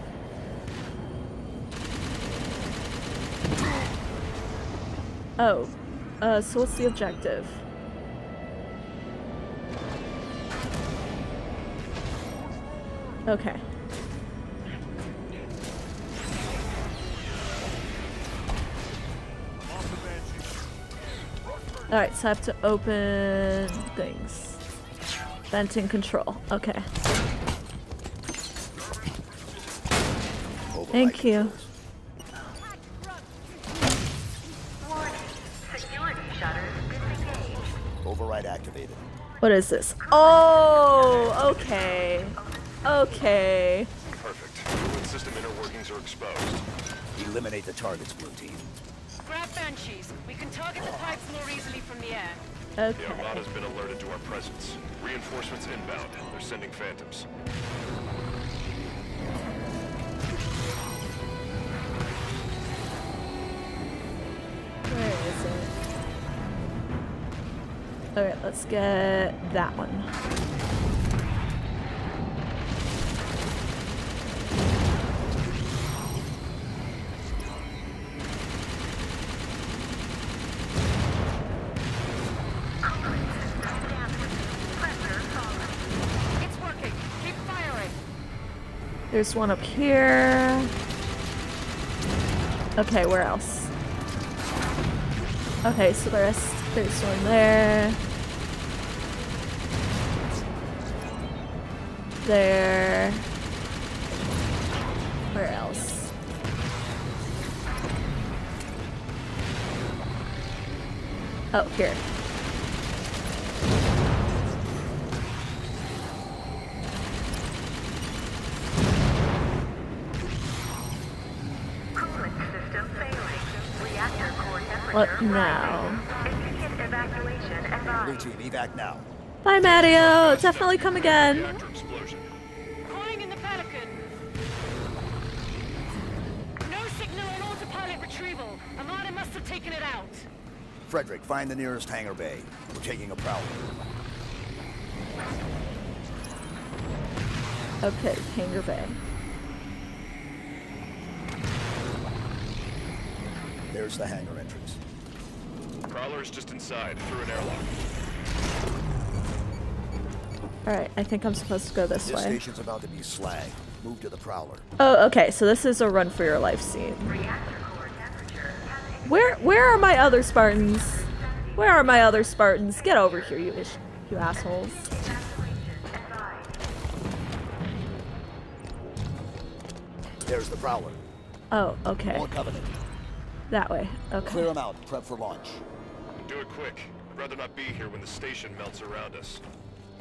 Oh. Uh, so what's the objective? Okay. Alright, so I have to open things. Venting control. Okay. Thank you. Override activated. What is this? Oh, okay. Okay. Perfect. Coolant system inner workings are exposed. Eliminate the targets, blue team. Grab Banshees. We can target the pipes more easily from the air. Okay. The Armada's been alerted to our presence. Reinforcements inbound. They're sending Phantoms. Where is it? Alright, let's get that one. It's working. Keep firing. There's one up here. Okay, where else? Okay, so the rest, there's one there. There. Where else? Oh, here. What now? Blue team, evac now. Bye, Matteo. Definitely come again. Calling in the Pelican. No signal on autopilot retrieval. Armada must have taken it out. Frederick, find the nearest hangar bay. We're taking a prowler. Okay, hangar bay. There's the hangar entrance. Prowler's just inside, through an airlock. Alright, I think I'm supposed to go this, This way. station's about to be slag. Move to the prowler. Oh, okay, so this is a run for your life scene. Where where are my other Spartans? Where are my other Spartans? Get over here, you ish you assholes. There's the prowler. Oh, okay. More Covenant. That way. Okay. Clear them out. Prep for launch. Do it quick. I'd rather not be here when the station melts around us.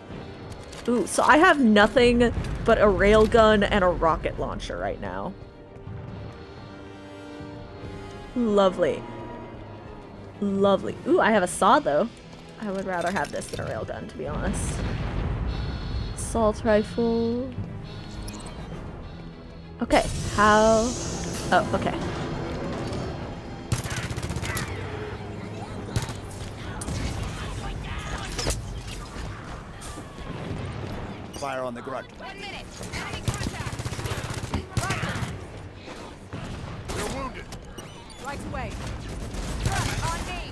Ooh, so I have nothing but a railgun and a rocket launcher right now. Lovely. Lovely. Ooh, I have a saw though. I would rather have this than a railgun, to be honest. Assault rifle. Okay, how... Oh, okay. Fire on the grunt. One minute. Enemy contact. They're wounded. Right away. On me.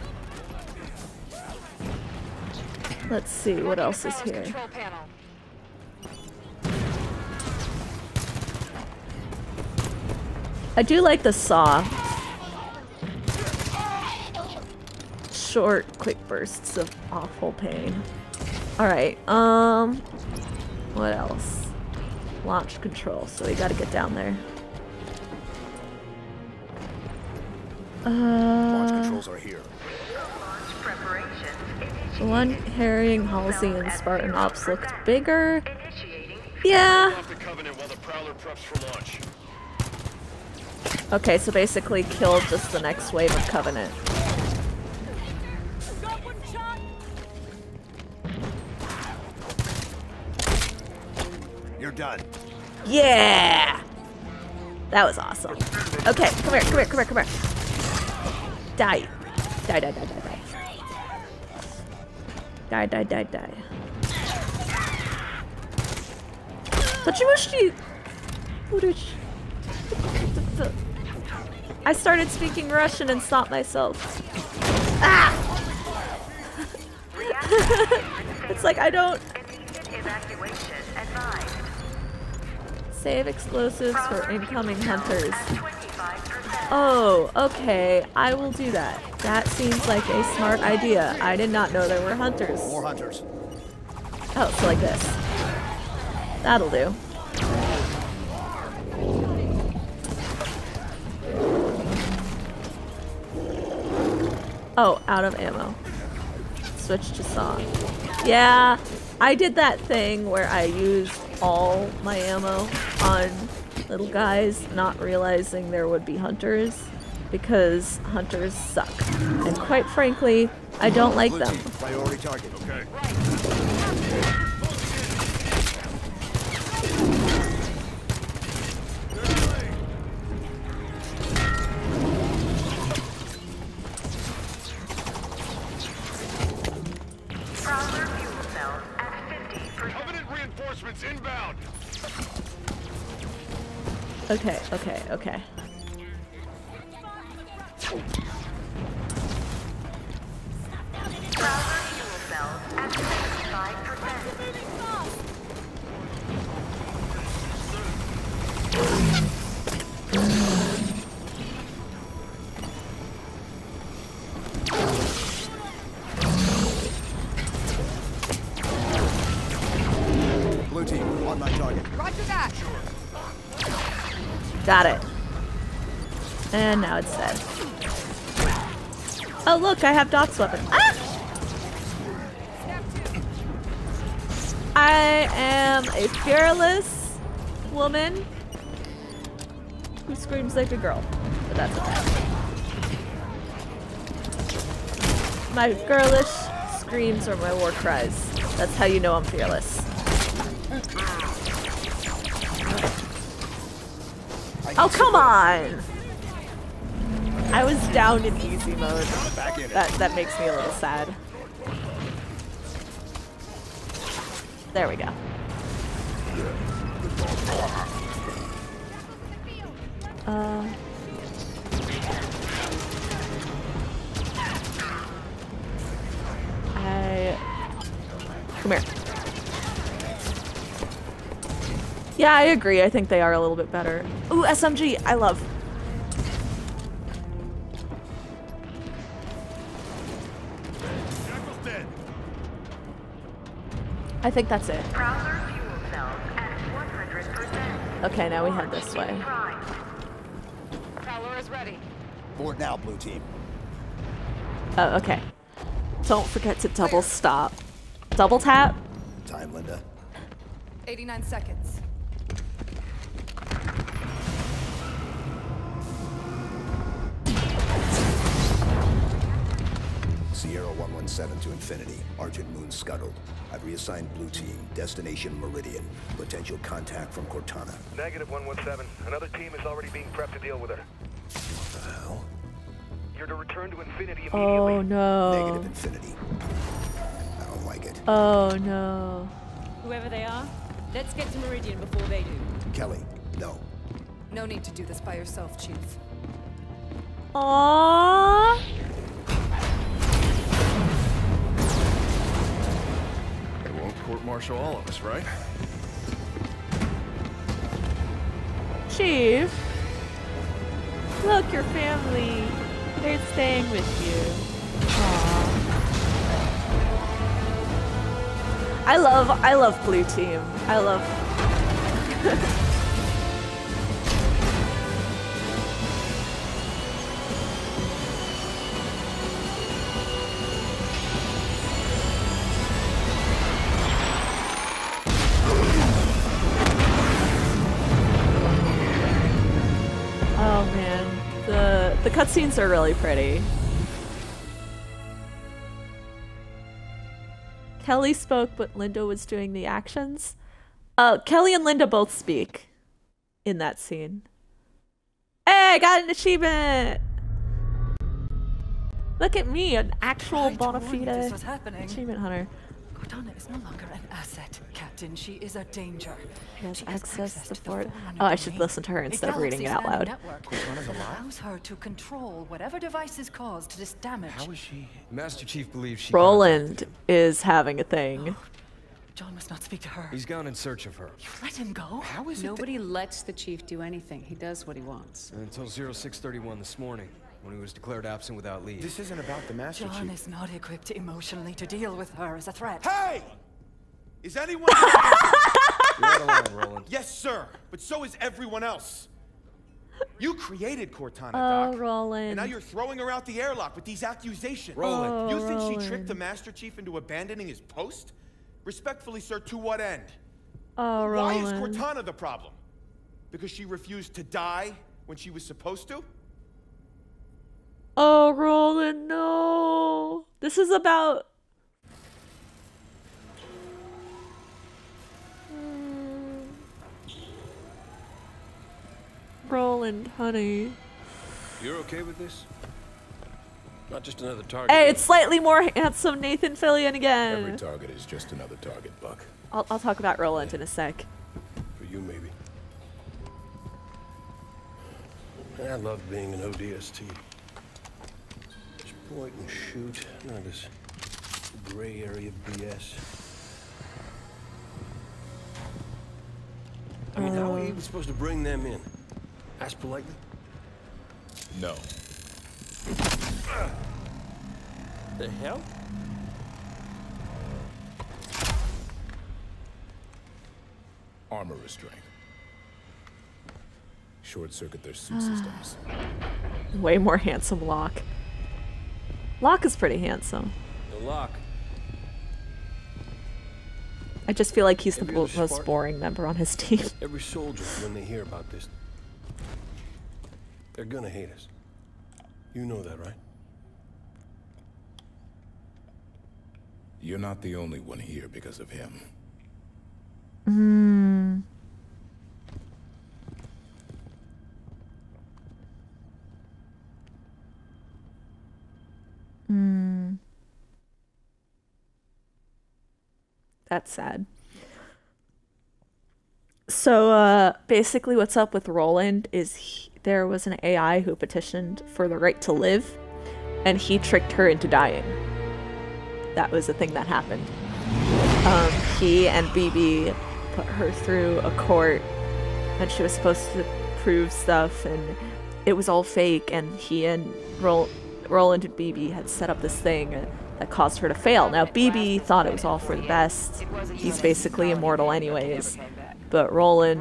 Let's see what else is here. Control panel. I do like the saw. Short, quick bursts of awful pain. Alright, um... what else? Launch control, so we gotta get down there. Uh... Launch controls are here. The one carrying Halsey and Spartan Ops looked bigger. Yeah. Okay, so basically kill just the next wave of Covenant. You're done. Yeah! That was awesome. Okay, come here, come here, come here, come here. Die. Die, die, die, die, die. Die, die, die, die. Почему? I started speaking Russian and stopped myself. Ah! It's like I don't... Save explosives for incoming hunters. Oh, okay. I will do that. That seems like a smart idea. I did not know there were hunters. More hunters. Oh, so like this. That'll do. Oh, out of ammo. Switch to saw. Yeah, I did that thing where I used all my ammo on little guys, not realizing there would be hunters, because hunters suck. And quite frankly, I don't like them. Priority target. Okay. Inbound. Okay, okay, okay. Blue team, on my target. Roger that. Got it. And now it's dead. Oh look, I have Doc's weapon. Ah! I am a fearless woman who screams like a girl, but that's okay. My girlish screams are my war cries. That's how you know I'm fearless. Oh, come on! I was down in easy mode. That, that makes me a little sad. There we go. Uh... I... Come here. Yeah, I agree. I think they are a little bit better. Ooh, S M G! I love. I think that's it. Okay, now we head this way. Prowler is ready. Board now, blue team. Oh, okay. Don't forget to double stop. Double tap? Time, Linda? eighty-nine seconds. Sierra one one seven to Infinity. Argent Moon scuttled. I've reassigned Blue Team. Destination Meridian. Potential contact from Cortana. Negative one one seven. Another team is already being prepped to deal with her. What the hell? You're to return to Infinity immediately. Oh no. Negative Infinity. I don't like it. Oh no. Whoever they are, let's get to Meridian before they do. Kelly, no. No need to do this by yourself, Chief. Aww. They won't court-martial all of us, right? Chief. Look, your family. They're staying with you. Aww. I love, I love Blue Team. I love... Oh man, the the cutscenes are really pretty. Kelly spoke, but Linda was doing the actions. Uh, Kelly and Linda both speak in that scene. Hey, I got an achievement! Look at me, an actual bona fide achievement hunter. Cortana is no longer an asset, Captain. She is a danger. She has She access, access to to Ford. the Oh, I should listen to her instead of reading it out loud. Cortana's allows her to control whatever devices caused this damage. How is she? Master Chief believes she. Roland is having a thing. John must not speak to her. He's gone in search of her. You let him go? How is it? Nobody lets the chief do anything. He does what he wants. Until zero six thirty-one this morning, when he was declared absent without leave. This isn't about the Master John Chief. is not equipped emotionally to deal with her as a threat. Hey! Is anyone? You're out of line, Roland. Yes, sir. But so is everyone else. You created Cortana, Oh, Doc. Roland. And now you're throwing her out the airlock with these accusations. Roland. Oh, You think Roland. she tricked the Master Chief into abandoning his post? Respectfully, sir, to what end? Oh, Why is Roland. Cortana the problem? Because she refused to die when she was supposed to? Oh, Roland, no. This is about... Hmm. Roland, honey. You're okay with this? Not just another target. Hey, it's slightly more handsome Nathan Fillion again. Every target is just another target, Buck. I'll, I'll talk about Roland in a sec. For you, maybe. I love being an O D S T. Just point and shoot. None of this gray area B S. I mean, how are you even supposed to bring them in? Ask politely? No. The hell? Armor restraint. Short circuit their suit systems. Way more handsome Locke. Locke is pretty handsome. The lock. I just feel like he's the Every bo- other most Spartan- boring member on his team. Every soldier, when they hear about this, they're gonna hate us. You know that, right? You're not the only one here because of him. Hmm. Hmm. That's sad. So, uh, basically what's up with Roland is he, there was an A I who petitioned for the right to live, and he tricked her into dying. That was the thing that happened. Um, he and B B put her through a court, and she was supposed to prove stuff, and it was all fake, and he and Ro Roland and B B had set up this thing that caused her to fail. Now, B B thought it was all for the best. He's basically immortal anyways, but Roland,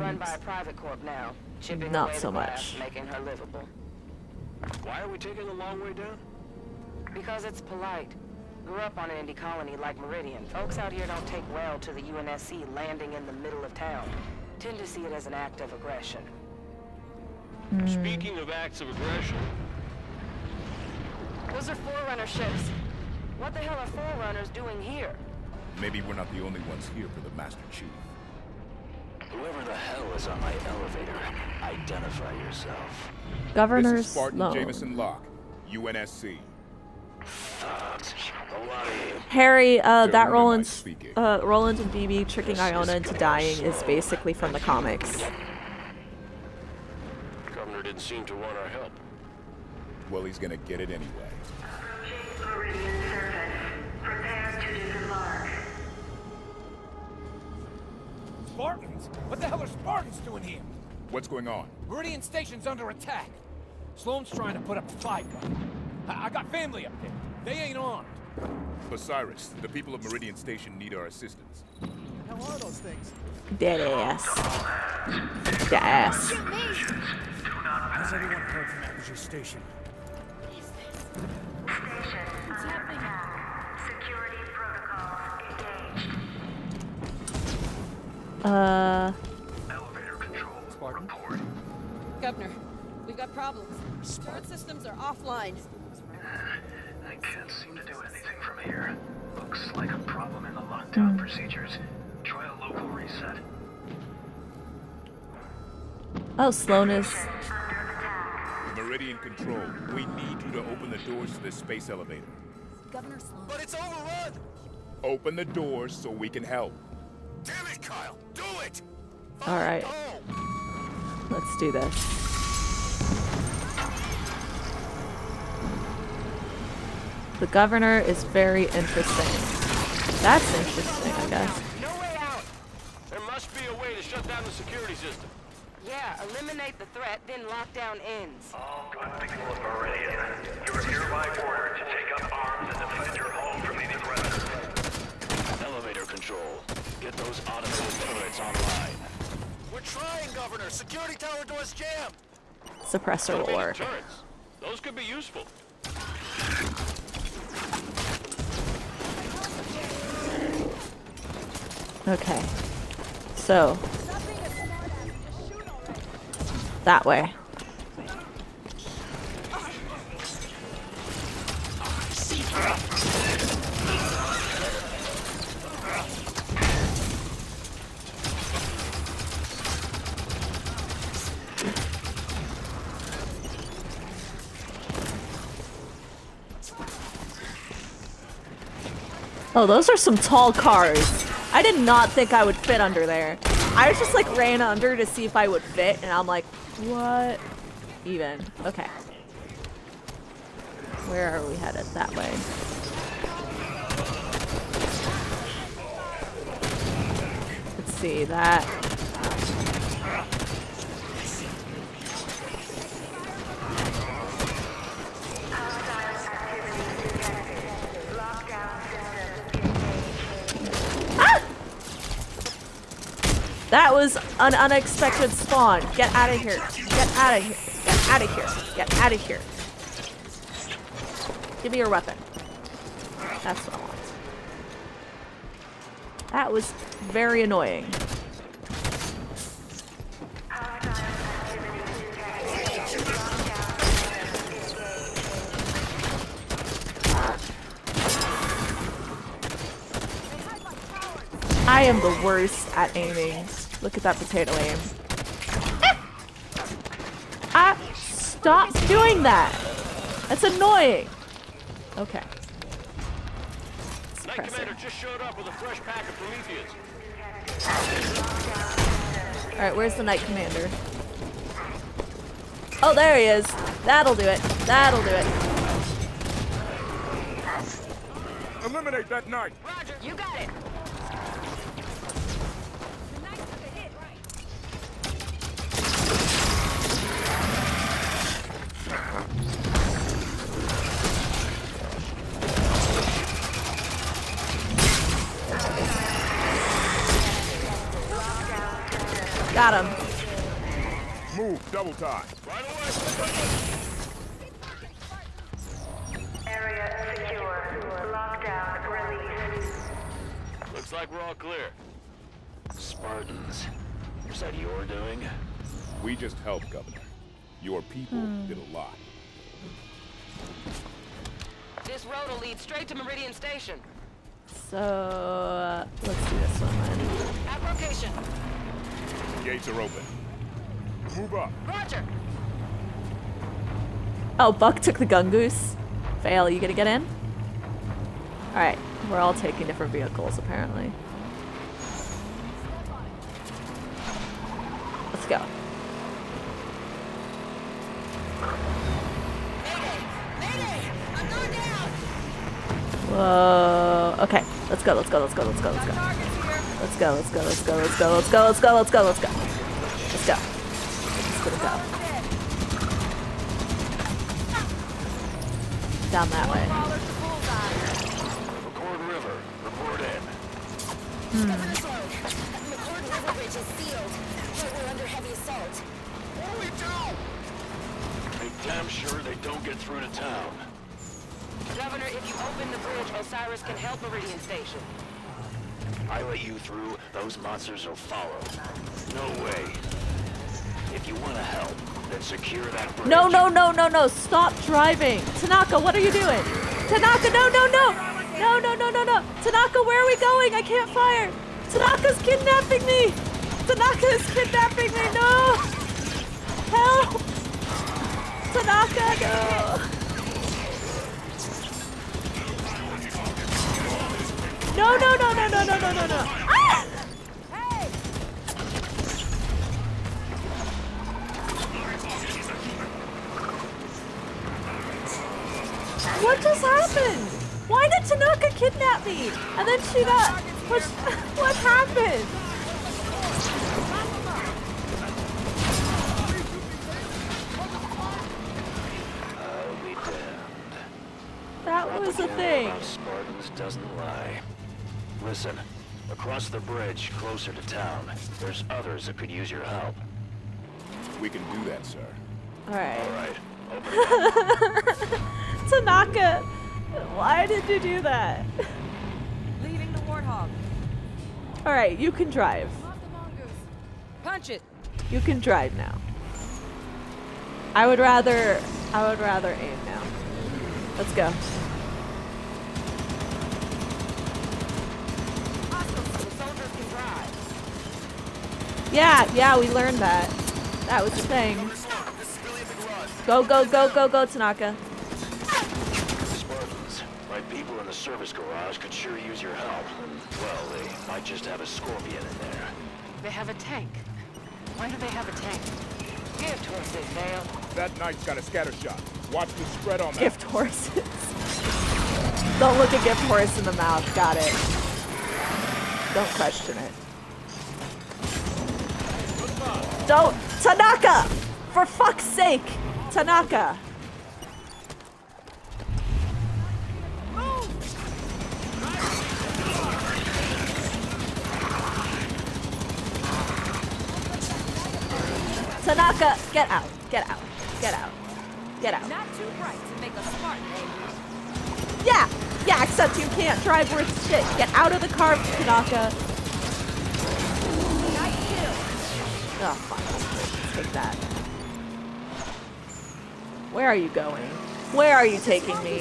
not so much. Making her livable. Why are we taking the long way down? Because it's polite. Grew up on an indie colony like Meridian. Folks out here don't take well to the U N S C landing in the middle of town. Tend to see it as an act of aggression. Mm. Speaking of acts of aggression... Those are Forerunner ships. What the hell are Forerunners doing here? Maybe we're not the only ones here for the Master Chief. Whoever the hell is on my elevator, identify yourself. Governor's This is Spartan Loan. Jameson Locke, U N S C. Harry, uh, that Roland's, uh, Roland and B B tricking Iona into dying is basically from the comics. Governor didn't seem to want our help. Well, he's gonna get it anyway. Meridian surface. Prepare to disembark. Spartans? What the hell are Spartans doing here? What's going on? Meridian Station's under attack. Sloane's trying to put up a fight. I, I got family up there. They ain't armed. Osiris, the people of Meridian Station need our assistance. How are those things? Dead ass. Dead ass. Has anyone heard from Aperture Station? Station under attack. Security protocols engaged. Uh. Elevator control. Spartan. Report. Governor, we've got problems. Support systems are offline. I can't seem to do anything from here. Looks like a problem in the lockdown Mm. procedures. Try a local reset. Oh, Sloane is. Meridian Control, we need you to open the doors to this space elevator. Governor Sloane. But it's overrun! Open the doors so we can help. Damn it, Kyle! Do it! Alright. Let's do this. The governor is very interesting. That's interesting, I guess. No way out! There must be a way to shut down the security system. Yeah, eliminate the threat, then lockdown ends. All good people of Meridian. You are hereby ordered to take up arms and defend your home from any threats. Elevator control. Get those automated turrets online. We're trying, Governor. Security tower doors jammed. Suppressor will work. Turrets. Those could be useful. Okay. So. That way. Oh, those are some tall cars. I did not think I would fit under there. I just like ran under to see if I would fit, and I'm like, what even? Okay. Where are we headed? That way. Let's see, that. That was an unexpected spawn. Get out of here. Get out of here. Get out of here. Get out of here. Give me your weapon. That's what I want. That was very annoying. I am the worst at aiming. Look at that potato aim. Ah! Stop doing that! That's annoying! Okay. Night Commander just showed up with a fresh pack of Prometheus. Alright, where's the Night Commander? Oh, there he is! That'll do it. That'll do it. Eliminate that knight! Roger, you got it! Got him. Move, double time. Area secure. Lockdown released. Looks like we're all clear. Spartans. Was that your doing? We just helped, Governor. Your people Hmm. did a lot. This road will lead straight to Meridian Station. So uh, let's do this one then. At location. Gates are open. Move up. Roger. Oh, Buck took the gun goose. Fail, you gonna get in? Alright, we're all taking different vehicles apparently. Let's go. Whoa. Okay, let's go, let's go, let's go, let's go, let's go. Let's go, let's go, let's go, let's go, let's go, let's go, let's go, let's go. Let's go. Let's go, go. Down that way. McCord River, report in. Hmm. McCord River Bridge is sealed, but we're under heavy assault. What do we do? Make damn sure they don't get through to town. Governor, if you open the bridge, Osiris can help Meridian Station. I let you through, those monsters will follow. No way. If you want to help, then secure that bridge. No, no, no, no, no. Stop driving. Tanaka, what are you doing? Tanaka, no, no, no. No, no, no, no, no. Tanaka, where are we going? I can't fire. Tanaka's kidnapping me. Tanaka is kidnapping me. No. Help. Tanaka, no. No, no, no, no, no, no, no, no, no. Ah! Hey! What just happened? Why did Tanaka kidnap me? And then she got... What, what happened? I'll be damned. That was a thing. About Spartans doesn't lie. Listen, across the bridge, closer to town, there's others that could use your help. We can do that, sir. Alright. Alright, Tanaka, why did you do that? Leaving the Warthog. Alright, you can drive. Punch it. You can drive now. I would rather, I would rather aim now. Let's go. Yeah, yeah, we learned that. That was the thing. Go, go, go, go, go, Tanaka. Spartans, my people in the service garage could sure use your help. Well, they might just have a Scorpion in there. They have a tank. Why do they have a tank? Gift horses, Vale. That knight's got a scatter shot. Watch the spread on that. Gift horses. Don't look a gift horse in the mouth. Got it. Don't question it. Don't! Tanaka! For fuck's sake! Tanaka! Tanaka, get out. Get out. Get out. Get out. Not too bright to make a Spartan angry. Yeah! Yeah, except you can't drive worth shit. Get out of the car, Tanaka. Oh, fuck. Take that. Where are you going? Where are you taking me?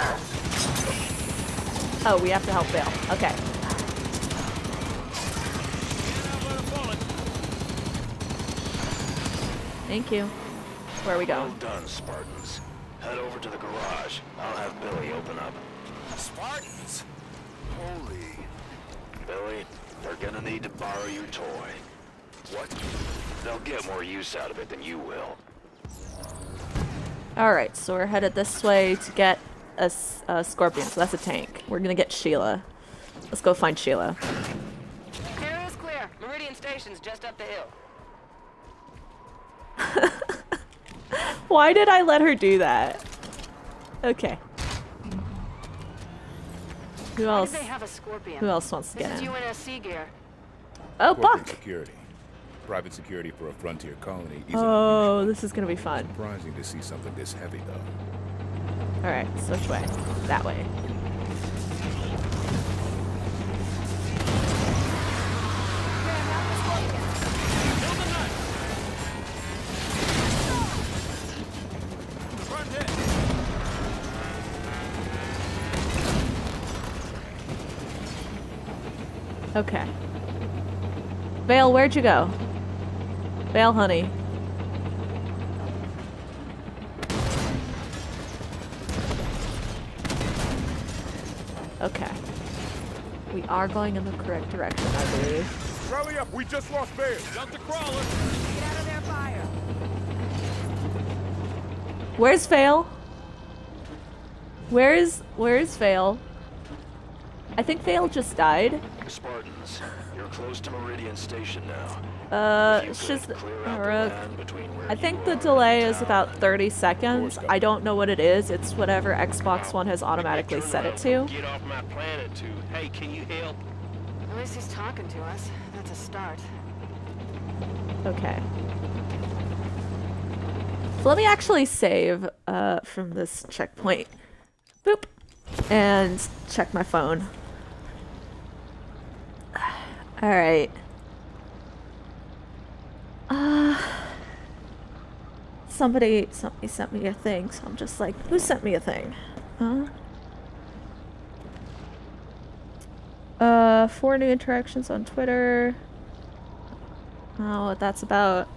Oh, we have to help Vale. Okay. Thank you. Where are we going? Well done, Spartans. Head over to the garage. I'll have Billy open up. Spartans? Holy. Billy, they're gonna need to borrow your toy. What? They'll get more use out of it than you will. Alright, so we're headed this way to get a, s a Scorpion. So that's a tank. We're gonna get Sheila. Let's go find Sheila. Area is clear. Meridian Station's just up the hill. Why did I let her do that? Okay. Who Why else? do they have a Scorpion? Who else wants to This get is in? U N S C gear. Oh, Corporate Buck! security. Private security for a frontier colony isn't Oh, this is gonna be fun. surprising to see something this heavy, though. Alright, so which way? That way. Okay. Vale, where'd you go? Vale, honey. Okay. We are going in the correct direction, I believe. Rally up, we just lost Vale. Jump the crawler. Get out of their fire. Where's Vale? Where is where is Vale? I think Vale just died. Spartans, you're close to Meridian Station now. Uh, it's just uh, I think the delay is about thirty seconds. I don't know what it is. It's whatever Xbox One has automatically set it to. Get off my planet, too. Hey, can you help? At least he's talking to us. That's a start. Okay. So let me actually save uh, from this checkpoint. Boop. And check my phone. Alright. Uh, somebody, somebody sent me a thing, so I'm just like, who sent me a thing? Huh? Uh, four new interactions on Twitter. I don't know what that's about.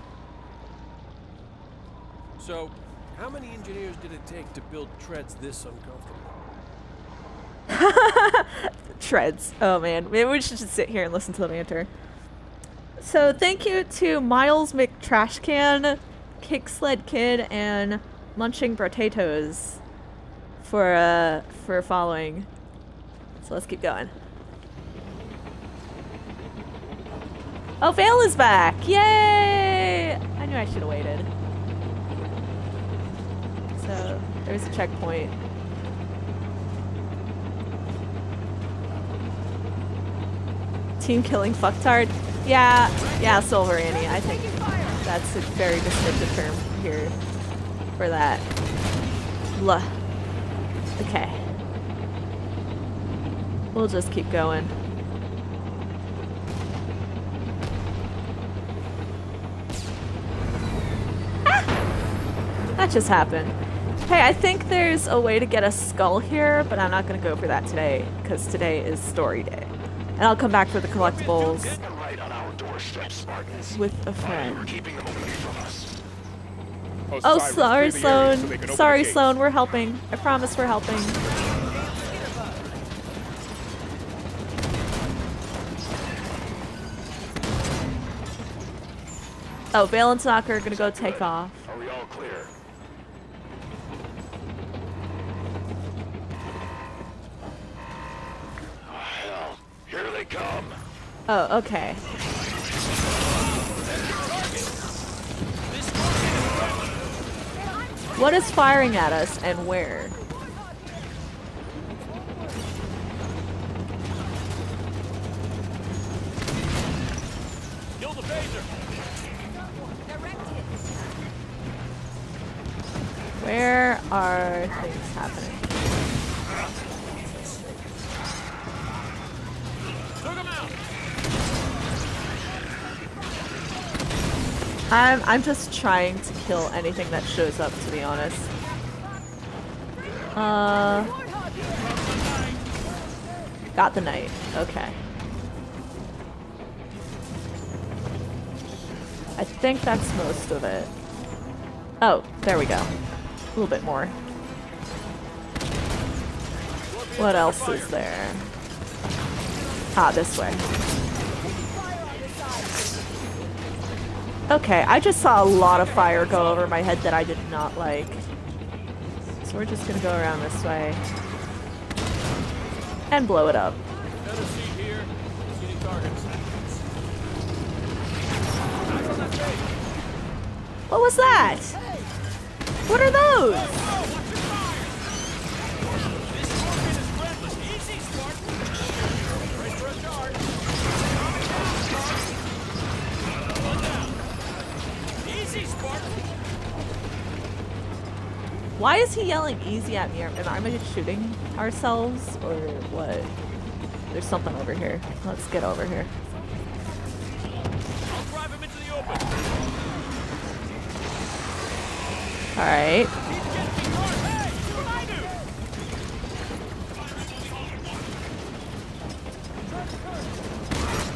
So, how many engineers did it take to build treads this uncomfortable? Treads. Oh man, maybe we should just sit here and listen to the banter. So thank you to Miles McTrashcan, Kicksled Kid, and Munching Potatoes for uh for following. So let's keep going. Oh, Vale is back! Yay! I knew I should have waited. So there's a checkpoint. Team killing fucktard? Yeah, yeah, Silver Annie. I think that's a very descriptive term here for that. Blah. Okay. We'll just keep going. Ah! That just happened. Hey, I think there's a way to get a skull here, but I'm not gonna go for that today, because today is story day. And I'll come back for the collectibles with a friend. Oh, sorry, Sloan. Sorry, Sloan. We're helping. I promise we're helping. Oh, Vale and Soccer are gonna go take off. Are we all clear? Oh, hell. Here they come. Oh, okay. What is firing at us and where? Kill the phaser. Where are things happening? I'm I'm just trying to kill anything that shows up, to be honest. Uh, got the knight. Okay. I think that's most of it. Oh, there we go. A little bit more. What else is there? Ah, this way. Okay, I just saw a lot of fire go over my head that I did not like. So we're just gonna go around this way. And blow it up. Another seat here. See any targets? What was that? What are those? Why is he yelling easy at me? Am I just shooting ourselves or what? There's something over here. Let's get over here. I'll drive him into the open. All right.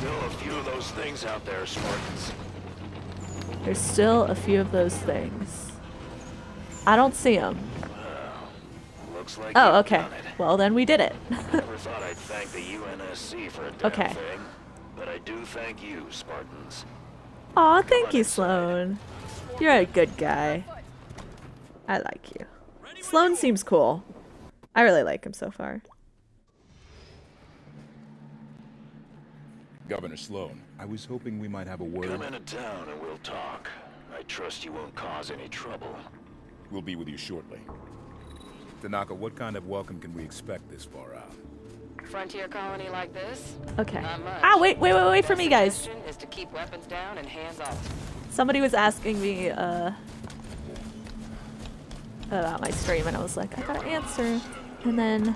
still a few of those things out there, Spartans. There's still a few of those things. I don't see them. Well, looks like Oh, you've okay. done it. Well, then we did it. Never thought I'd thank the U N S C for a damn Okay. thing, but I do thank you, Spartans. Aw, thank you, Sloan. You're a good guy. I like you. Sloan seems cool. I really like him so far. Governor Sloan, I was hoping we might have a word. Come into town and we'll talk. I trust you won't cause any trouble. We'll be with you shortly. Tanaka, what kind of welcome can we expect this far out? Frontier colony like this? Okay. Not much. Ah, wait, wait, wait, wait for Best me, guys. suggestion is to keep weapons down and hands off. Somebody was asking me, uh, about my stream, and I was like, I gotta answer. And then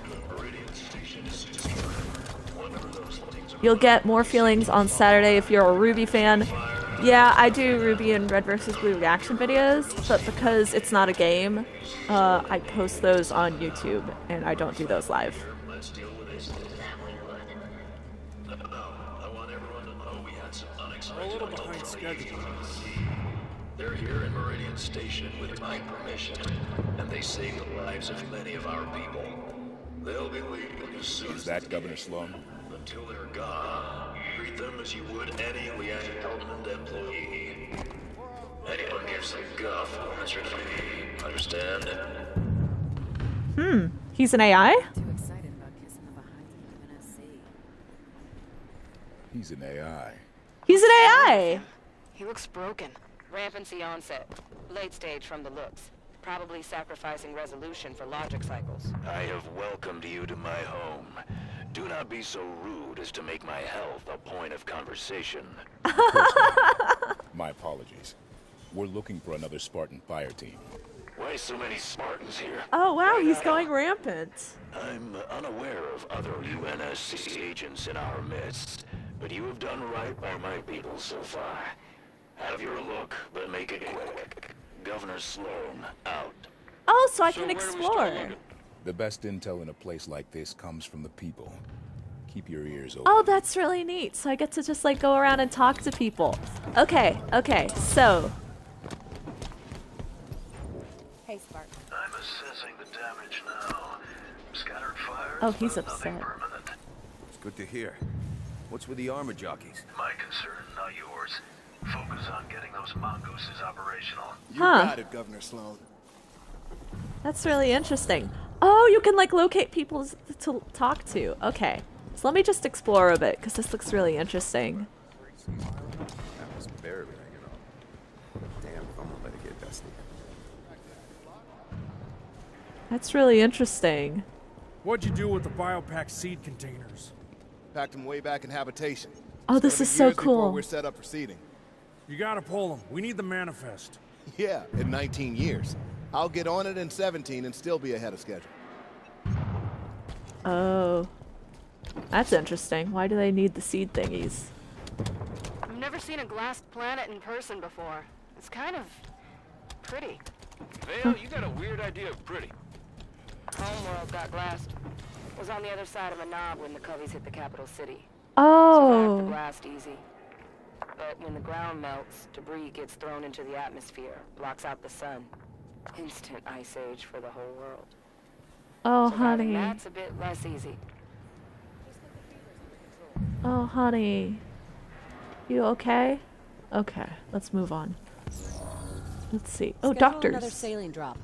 you'll get more feelings on Saturday if you're a Ruby fan. Yeah, I do Ruby and Red versus Blue reaction videos, but because it's not a game, uh, I post those on YouTube, and I don't do those live. We're a little behind schedule. They're here in Meridian Station with my permission, and they saved the lives of many of our people. They'll be leaving as soon Is as that they Governor can. Sloan? Until they're gone, treat them as you would any Liang government employee. Anyone gives a guff will answer to me. Understand? Hmm, he's an A I? He's an A I. He's an A I! He looks broken. Rampancy onset. Late stage from the looks. Probably sacrificing resolution for logic cycles. I have welcomed you to my home. Do not be so rude as to make my health a point of conversation. My apologies. We're looking for another Spartan fire team. Why so many Spartans here? Oh wow, he's going rampant. I'm unaware of other U N S C agents in our midst, but you have done right by my people so far. Have your look, but make it quick. Governor Sloan, out. Oh, so I can explore. The best intel in a place like this comes from the people. Keep your ears open. Oh, that's really neat. So I get to just like go around and talk to people. Okay, okay, so. Hey, Spark. I'm assessing the damage now. Scattered fires. Oh, he's but nothing upset. permanent. It's good to hear. What's with the armor jockeys? My concern, not yours. Focus on getting those mongooses operational. You Huh. got it, Governor Sloan. That's really interesting. Oh, you can like locate people s- to talk to. Okay. So let me just explore a bit because this looks really interesting. That was barely hanging on. Damn, if I'm gonna let it get dusty. That's really interesting. What'd you do with the biopack seed containers? Packed them way back in habitation. Oh, It's this gonna is be so years before cool. We're set up for seeding. You gotta pull them. We need the manifest. Yeah, in nineteen years. I'll get on it in seventeen and still be ahead of schedule. Oh. That's interesting. Why do they need the seed thingies? I've never seen a glassed planet in person before. It's kind of pretty. Vale, you got a weird idea of pretty. Homeworld got glassed. Was on the other side of a knob when the Coveys hit the capital city. Oh. Survived the blast easy. But when the ground melts, debris gets thrown into the atmosphere, blocks out the sun. Instant ice age for the whole world. Oh, Surviving honey. that's a bit less easy. Oh, honey. You okay? Okay, let's move on. Let's see. Oh, Schedule doctors. Another saline drop.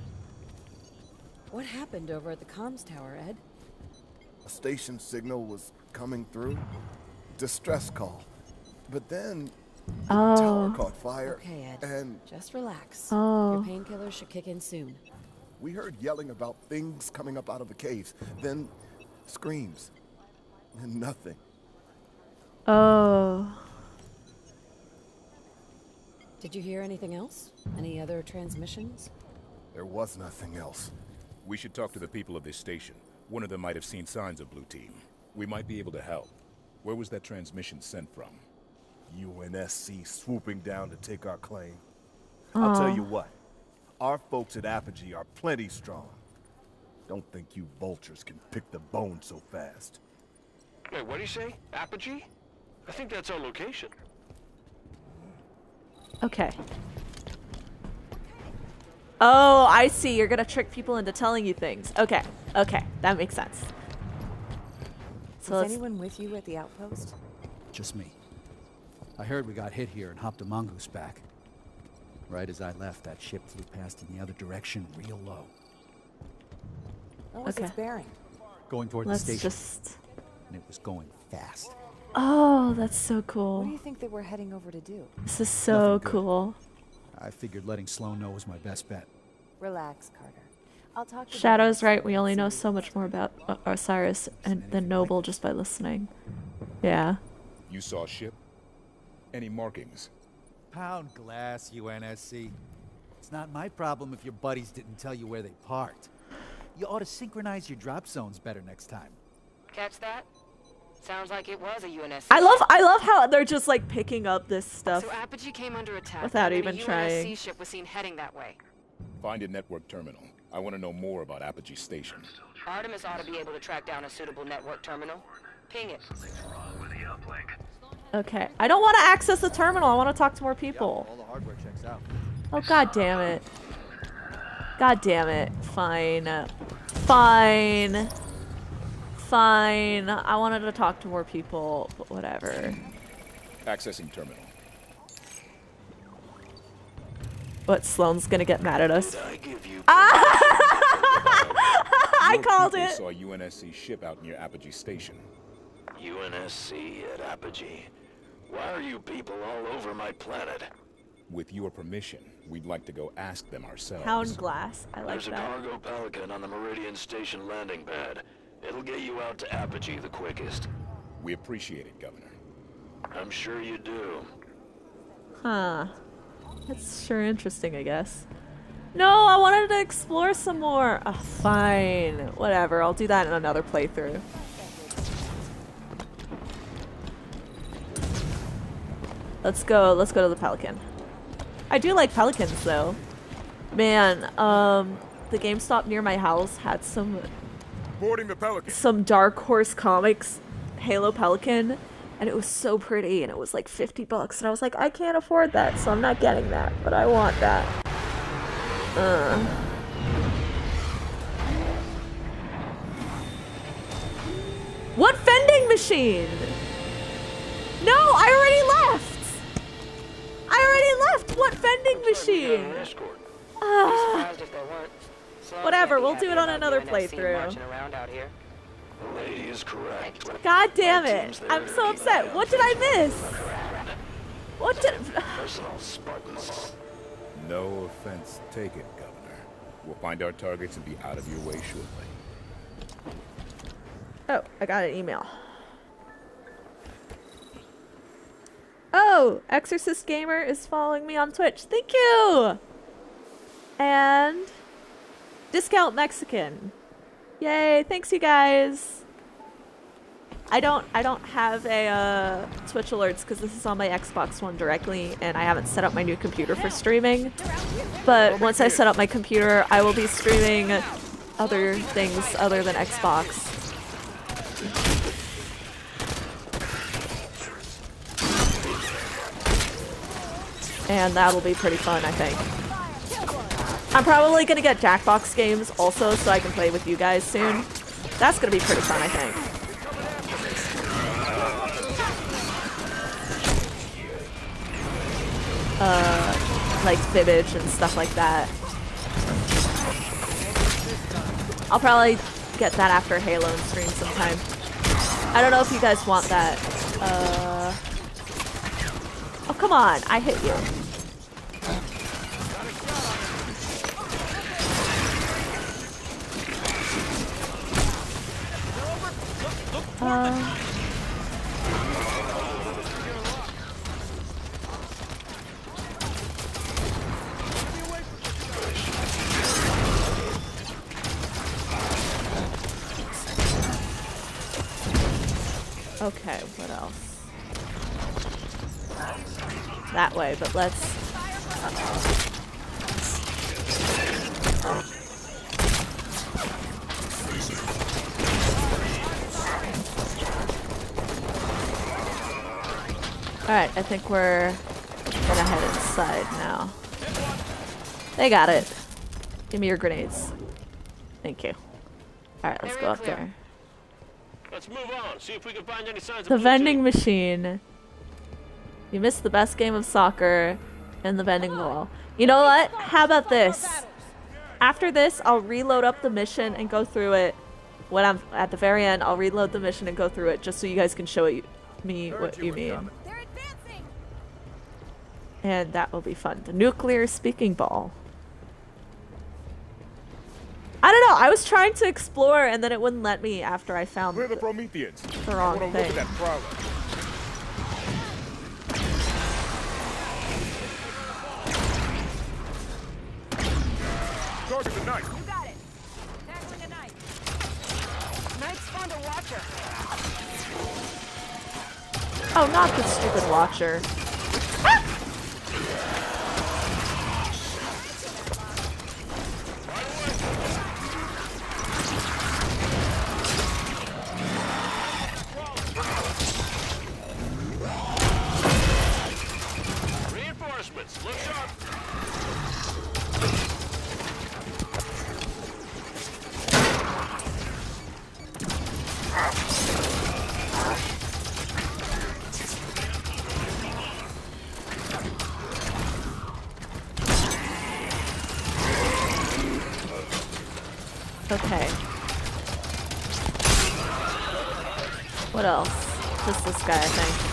What happened over at the comms tower, Ed? A station signal was coming through. Distress call. But then the Oh. tower caught fire. Okay, Ed. And Just relax. Oh. Your painkillers should kick in soon. we heard yelling about things coming up out of the caves. Then screams. And nothing. Oh. Did you hear anything else? Any other transmissions? There was nothing else. We should talk to the people of this station. One of them might have seen signs of Blue Team. We might be able to help. Where was that transmission sent from? U N S C swooping down to take our claim. I'll tell Aw. you what. Our folks at Apogee are plenty strong. Don't think you vultures can pick the bone so fast. Wait, what do you say? Apogee? I think that's our location. Okay. Oh, I see. You're gonna trick people into telling you things. Okay. Okay. That makes sense. So Was let's... anyone with you at the outpost? Just me. I heard we got hit here and hopped a mongoose back. Right as I left, that ship flew past in the other direction real low. What was Okay. its bearing? Going toward Let's the station. just... And it was going fast. Oh, that's so cool. What do you think they were heading over to do? This is so cool. I figured letting Sloan know was my best bet. Relax, Carter. I'll talk to Shadow's right. We only know so much more about uh, Osiris and than Noble just by listening. Yeah. You saw a ship? Any markings? Pound glass, U N S C. It's not my problem if your buddies didn't tell you where they parked. You ought to synchronize your drop zones better next time. Catch that? Sounds like it was a U N S C. I love I love how they're just like picking up this stuff So Apogee came under attack without and even a trying. U N S C ship was seen heading that way. Find a network terminal. I want to know more about Apogee Station. Artemis ought to be able to track down a suitable network terminal. Ping it. Okay. I don't want to access the terminal. I want to talk to more people. All the hardware checks out. Oh, god damn it. God damn it. Fine. Fine. Fine. I wanted to talk to more people, but whatever. Accessing terminal. What, Sloane's gonna get mad at us? I give you I Your called people it. saw a U N S C ship out near Apogee Station. U N S C at Apogee. Why are you people all over my planet? With your permission, we'd like to go ask them ourselves. Hound glass. I like There's a that. cargo Pelican on the Meridian Station landing pad. It'll get you out to Apogee the quickest. We appreciate it, Governor. I'm sure you do. Huh. That's sure interesting, I guess. No, I wanted to explore some more. Oh, fine. Whatever. I'll do that in another playthrough. Let's go. Let's go to the Pelican. I do like Pelicans, though. Man, um, the GameStop near my house had some Boarding the Pelican. some Dark Horse Comics Halo Pelican, and it was so pretty, and it was like fifty bucks, and I was like, I can't afford that, so I'm not getting that, but I want that. Uh. What vending machine? No, I already left. I already left. What vending machine? Ah. Whatever, we'll do it on another playthrough. Lady is correct. God damn it. I'm so upset. What did I miss? What did... Personal Spartans. No offense taken, Governor. We'll find our targets and be out of your way shortly. Oh, I got an email. Oh, Exorcist Gamer is following me on Twitch. Thank you! And... Discount Mexican. Yay, thanks you guys. I don't I don't have a uh, Twitch alerts because this is on my Xbox One directly, and I haven't set up my new computer for streaming. But once I set up my computer, I will be streaming other things other than Xbox. And that'll be pretty fun, I think. I'm probably gonna get Jackbox games also so I can play with you guys soon. That's gonna be pretty fun, I think. Uh, like Fibbage and stuff like that. I'll probably get that after Halo and stream sometime. I don't know if you guys want that. Uh... Oh, come on. I hit you. Uh... Okay, what else? That way, but let's... Uh-oh. Alright, I think we're gonna head inside now. They got it. Give me your grenades. Thank you. Alright, let's go up there. Let's move on. See if we can find any signs The of vending machine. You missed the best game of soccer and the vending wall. You know what? How about this? After this, I'll reload up the mission and go through it. When I'm at the very end, I'll reload the mission and go through it just so you guys can show it, me what you mean. And that will be fun. The nuclear speaking ball. I don't know. I was trying to explore and then it wouldn't let me after I found We're the Prometheans. the wrong I wanna thing. Look at that prowler. Target the knight. You got it. Tackling a knight. Knight's spawned a watcher. Oh, not the stupid watcher. Reinforcements. Look sharp. Okay. What else? Just this guy, I think.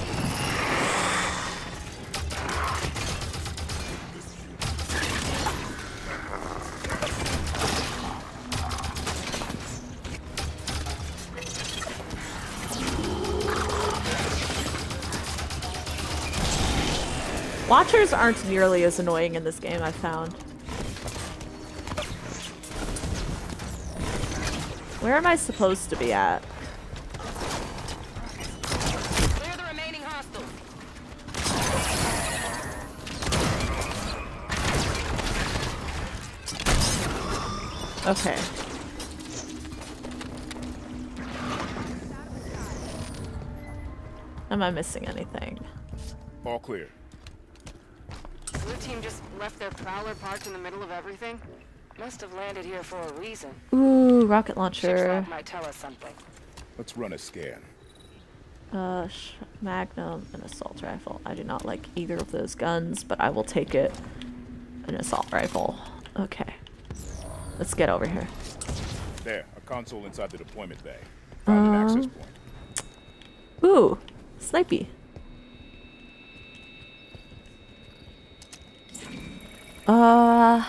Watchers aren't nearly as annoying in this game, I've found. Where am I supposed to be at? Clear the remaining hostiles. Okay. Am I missing anything? All clear. Blue team just left their prowler parked in the middle of everything. Must have landed here for a reason. Ooh, rocket Ship's launcher. log might tell us something. Let's run a scan. Uh, sh Magnum and assault rifle. I do not like either of those guns, but I will take it. An assault rifle. Okay. Let's get over here. There, a console inside the deployment bay. Found an access Um, point. Ooh, snipey. Uh.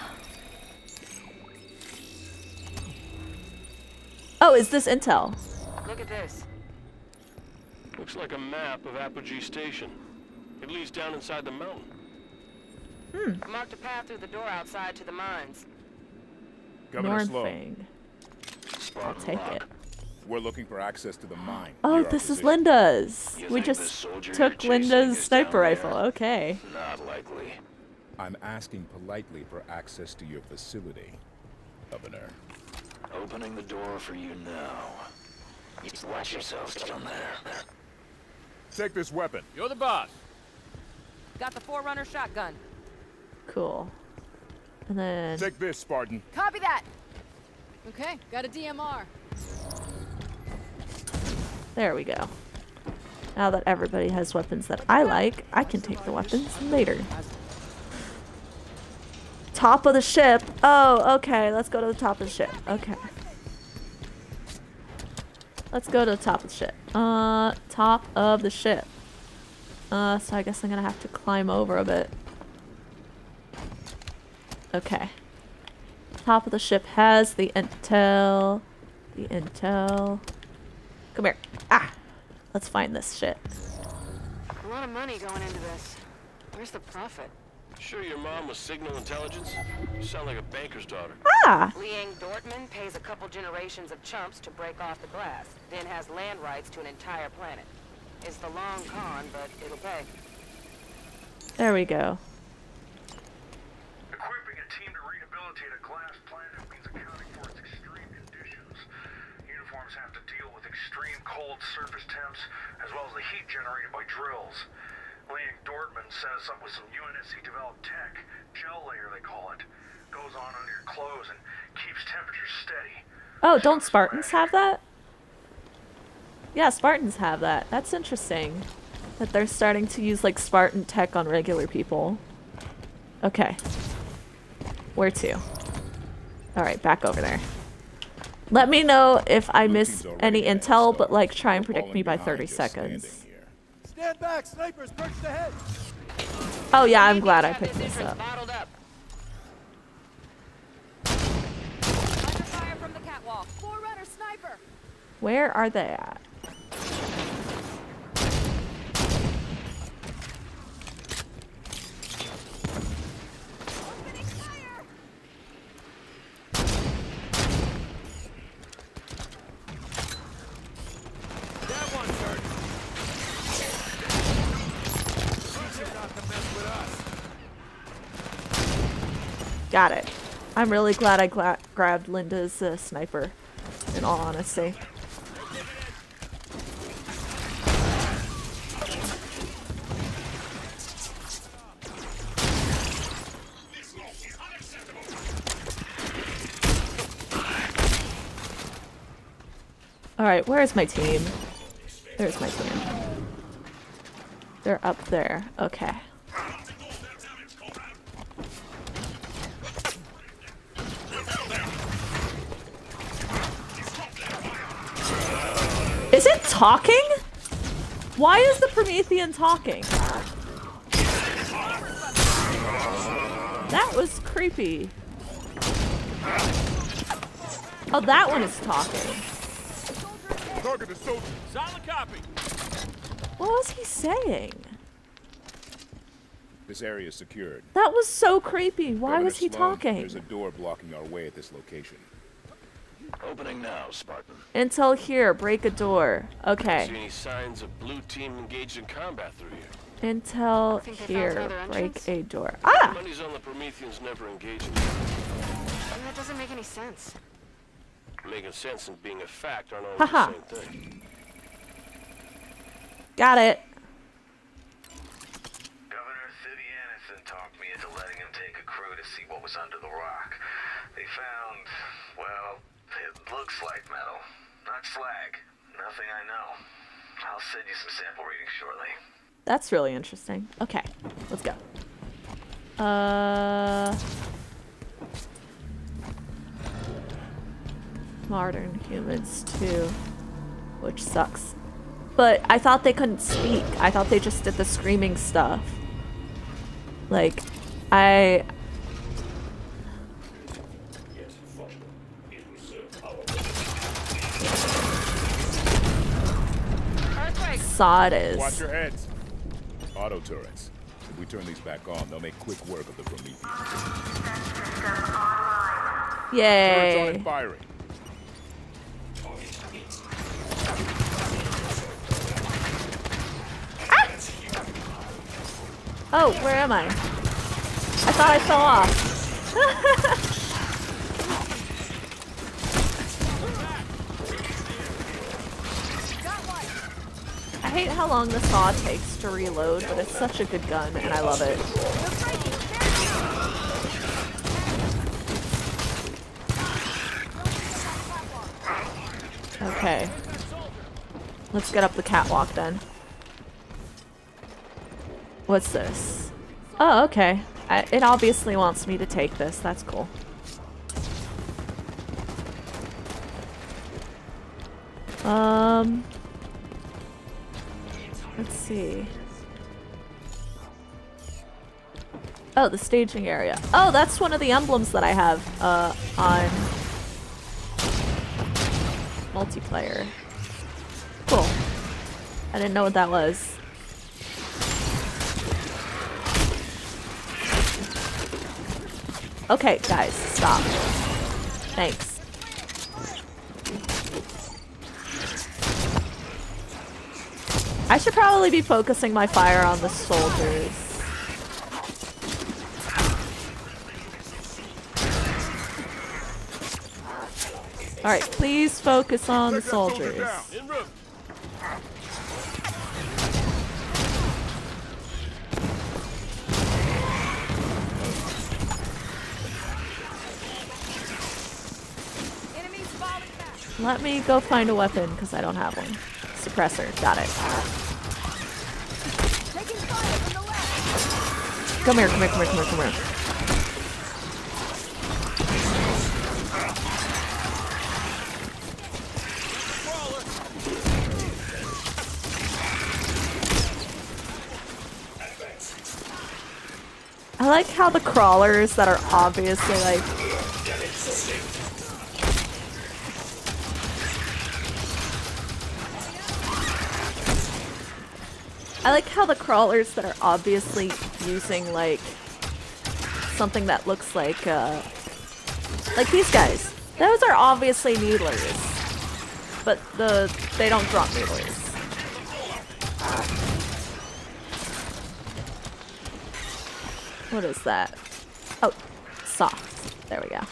Oh, is this intel? Look at this. Looks like a map of Apogee Station. It leads down inside the mountain. Hmm. I marked a path through the door outside to the mines. Governor Sloan. Nornfang. I'll take it. We're looking for access to the mine. Oh, near our this is position. Linda's. You We think just the soldier you're took chasing Linda's is sniper down rifle. there? Okay. Not likely. I'm asking politely for access to your facility, Governor. Opening the door for you now. You watch yourselves down there. Take this weapon. You're the boss. Got the Forerunner shotgun. Cool. And then Take this, Spartan. Copy that. Okay, got a D M R. there we go. Now that everybody has weapons that I like, I can take the weapons later. Top of the ship. Oh, okay. Let's go to the top of the ship. Okay. Let's go to the top of the ship. Uh, top of the ship. Uh, so I guess I'm gonna have to climb over a bit. Okay. Top of the ship has the intel. The intel. Come here. Ah! Let's find this shit. A lot of money going into this. Where's the profit? Sure your mom was signal intelligence? You sound like a banker's daughter. Ah! Liang Dortmund pays a couple generations of chumps to break off the glass, then has land rights to an entire planet. It's the long con, but it'll pay. There we go. Equipping a team to rehabilitate a glass planet means accounting for its extreme conditions. Uniforms have to deal with extreme cold surface temps, as well as the heat generated by drills. League Dortmund sent us up with some U N S C developed tech. Gel layer, they call it. Goes on under your clothes and keeps temperature steady. Oh, don't Spartans have that? Yeah, Spartans have that. That's interesting. That they're starting to use like Spartan tech on regular people. Okay. Where to? Alright, back over there. Let me know if I miss any intel, but like try and predict me by thirty seconds. Stand back, snipers perched ahead. Oh yeah, I'm glad I picked this up. Fire from the catwalk. Forerunner sniper. Where are they at? Got it. I'm really glad I gla grabbed Linda's uh, sniper, in all honesty. Alright, where's my team? There's my team. They're up there. Okay. Is it talking? Why is the Promethean talking? That was creepy. Oh, that one is talking. Solid copy. What was he saying? This area is secured. That was so creepy. Why Governor was he Sloan, talking? There's a door blocking our way at this location. Opening now, Spartan. Intel here. Break a door. Okay. See any signs of blue team engaged in combat through here? Intel Think they found here. another Break entrance? a door. Ah! Money's on the Prometheans never engaging. And that doesn't make any sense. Making sense and being a fact aren't always Haha. the same thing. Got it. Governor Thiddianison talked me into letting him take a crew to see what was under the rock. They found, well, it looks like metal, not slag. Nothing I know. I'll send you some sample readings shortly. That's really interesting. Okay, let's go. Uh, Modern Humans two, which sucks. But I thought they couldn't speak. I thought they just did the screaming stuff. Like, I... Saw it is. Watch your heads. Auto turrets. If we turn these back on, they'll make quick work of the Prometheans. Yay. Turrets on and firing. Oh, where am I? I thought I fell off. I hate how long the saw takes to reload, but it's such a good gun, and I love it. Okay. Let's get up the catwalk then. What's this? Oh, okay. I, it obviously wants me to take this. That's cool. Um... Let's see. Oh, the staging area. Oh, that's one of the emblems that I have uh, on multiplayer. Cool. I didn't know what that was. Okay, guys, stop. Thanks. I should probably be focusing my fire on the soldiers. Alright, please focus on the soldiers. let me go find a weapon because I don't have one. Suppressor, got it. Come here, come here, come here, come here, come here. I like how the crawlers that are obviously like I like how the crawlers that are obviously using like something that looks like uh like these guys. Those are obviously needlers. But the they don't drop needlers. What is that? Oh, soft. There we go.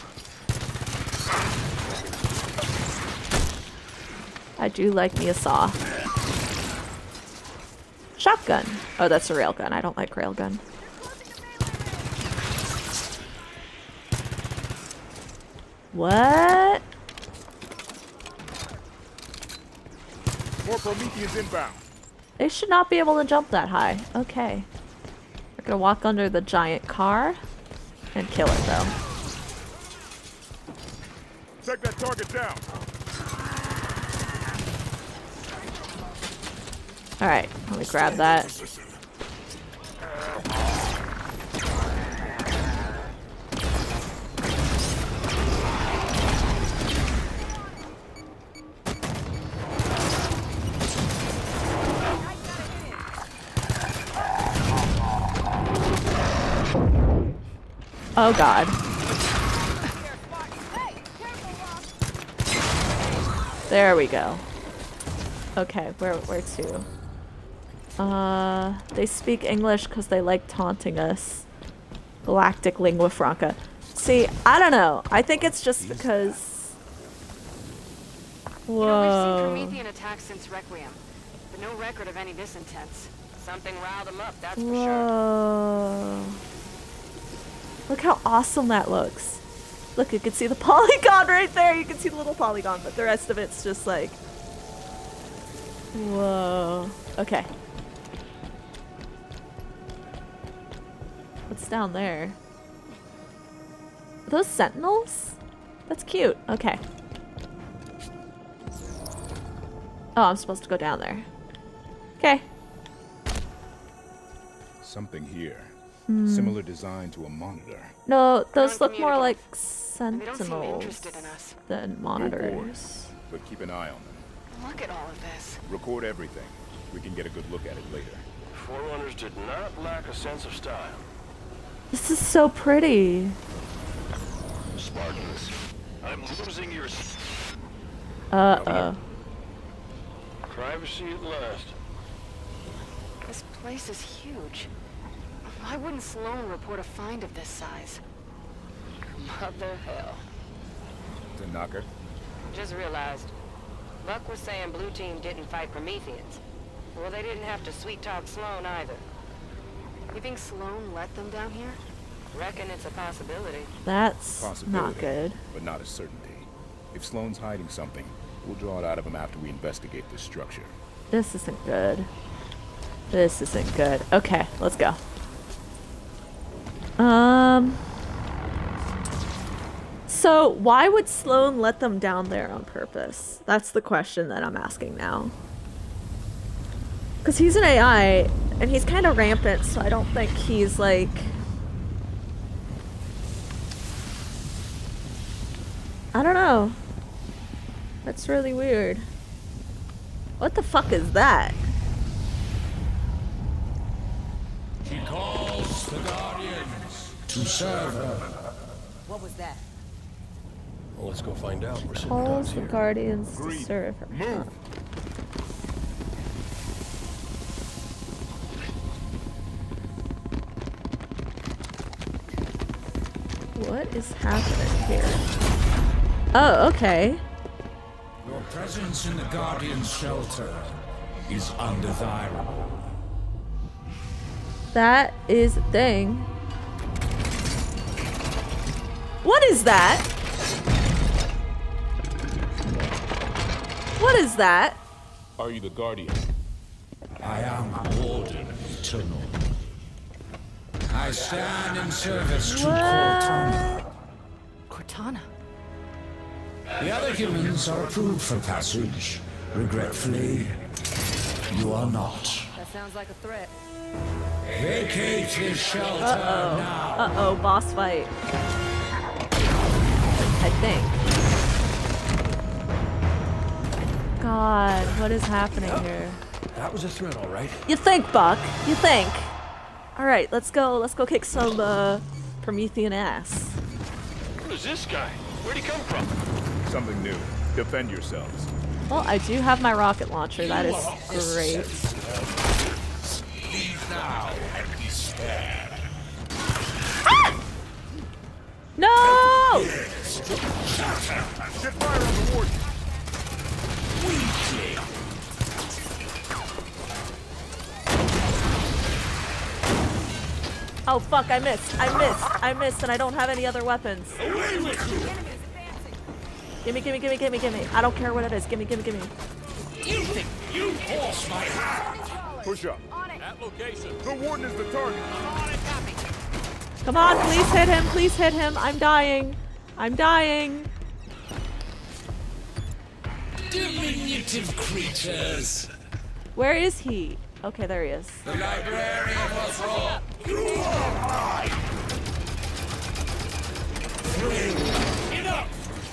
I do like me a saw. Shotgun. Oh, that's a railgun. I don't like railgun. What? More Prometheans inbound. They should not be able to jump that high. Okay. We're gonna walk under the giant car and kill it though. Take that target down. Alright, let me grab that. Oh god. There we go. Okay, where where to? Uh, they speak English because they like taunting us. Galactic lingua franca. See, I don't know. I think it's just because. Whoa. You know, we've seen Promethean attacks since Requiem, but no record of any this intense. Something riled them up, that's for sure. Whoa. Look how awesome that looks. Look, you can see the polygon right there. You can see the little polygon, but the rest of it's just like. Whoa. Okay. What's down there? Are those sentinels? That's cute. Okay. Oh, I'm supposed to go down there. Okay. Something here. Hmm. Similar design to a monitor. No, those look more like sentinels They don't seem interested in us. than monitors. But keep an eye on them. Look at all of this. Record everything. We can get a good look at it later. Forerunners did not lack a sense of style. This is so pretty. Spartans, I'm losing your... Uh-oh. Privacy at last. This place is huge. Why wouldn't Sloan report a find of this size? Mother hell. Tanaka? Just realized. Buck was saying Blue Team didn't fight Prometheans. Well, they didn't have to sweet-talk Sloan either. You think Sloan let them down here? Reckon it's a possibility. That's Possibility, not good. but not a certainty. If Sloan's hiding something, we'll draw it out of him after we investigate this structure. This isn't good. This isn't good. Okay, let's go. Um... So, why would Sloan let them down there on purpose? That's the question that I'm asking now. Because he's an A I, and he's kind of rampant, so I don't think he's like... I don't know. That's really weird. What the fuck is that? She calls the Guardians to serve her. What was that? Well, let's go find out. We're sitting Calls down the here. Guardians to serve her. Move. What is happening here? Oh, okay. Your presence in the Guardian's shelter is undesirable. That is a thing. What is that? What is that? Are you the Guardian? I am Warden Eternal. I stand in service to What? Cortana. Cortana. The other humans are approved for passage. Regretfully, you are not. That sounds like a threat. Vacate this shelter Uh-oh. now. Uh-oh, boss fight. I think. God, what is happening here? That was a threat, all right. You think, Buck? You think? All right, let's go. Let's go kick some uh, Promethean ass. Who's this guy? Where'd he come from? Something new. Defend yourselves. Well, I do have my rocket launcher. That is great. Leave now and be spared. Ah! No! Set fire on the warden. Weakling. Oh fuck! I missed. I missed. I missed, and I don't have any other weapons. Away with you. Gimme, gimme, gimme, gimme, gimme. I don't care what it is. Gimme, gimme, gimme. You think you force my hand? Push up. At location. The warden is the target. Come on, please hit him. Please hit him. I'm dying. I'm dying. Diminutive creatures. Where is he? Okay, there he is. The librarian was wrong. You are mine. Enough.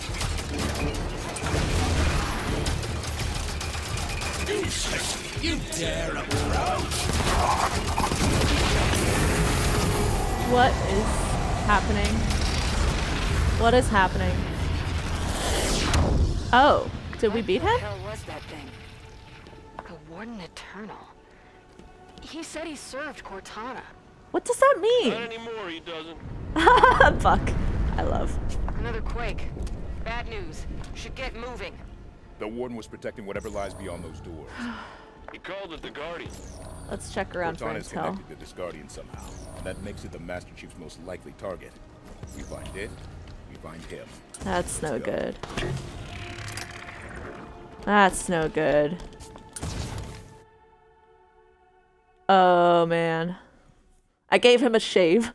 Useless. You dare approach. What is happening? What is happening? Oh, did we beat him? What the hell was that thing? The Warden Eternal. He said he served Cortana. What does that Not mean? anymore, he doesn't. Fuck. I love. Another quake. Bad news. Should get moving. The warden was protecting whatever lies beyond those doors. He called it the Guardian. Let's check around for Cortana is intel. connected to this Guardian somehow, and that makes it the Master Chief's most likely target. We find it, we find him. That's no Let's go. good. That's no good. Oh man. I gave him a shave.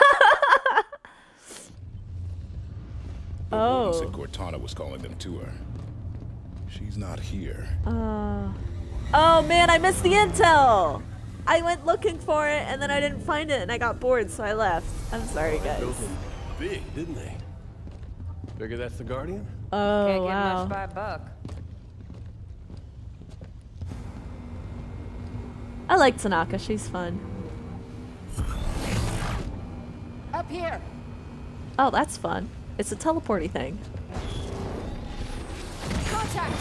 The warden Oh. said Cortana was calling them to her. She's not here. Uh, oh man, I missed the intel! I went looking for it and then I didn't find it and I got bored, so I left. I'm sorry, They built guys. him big, didn't they? Figure that's the Guardian? Oh, Can't get wow. much by a buck. I like Tanaka, she's fun. Up here. Oh, that's fun. It's a teleporty thing. Contact.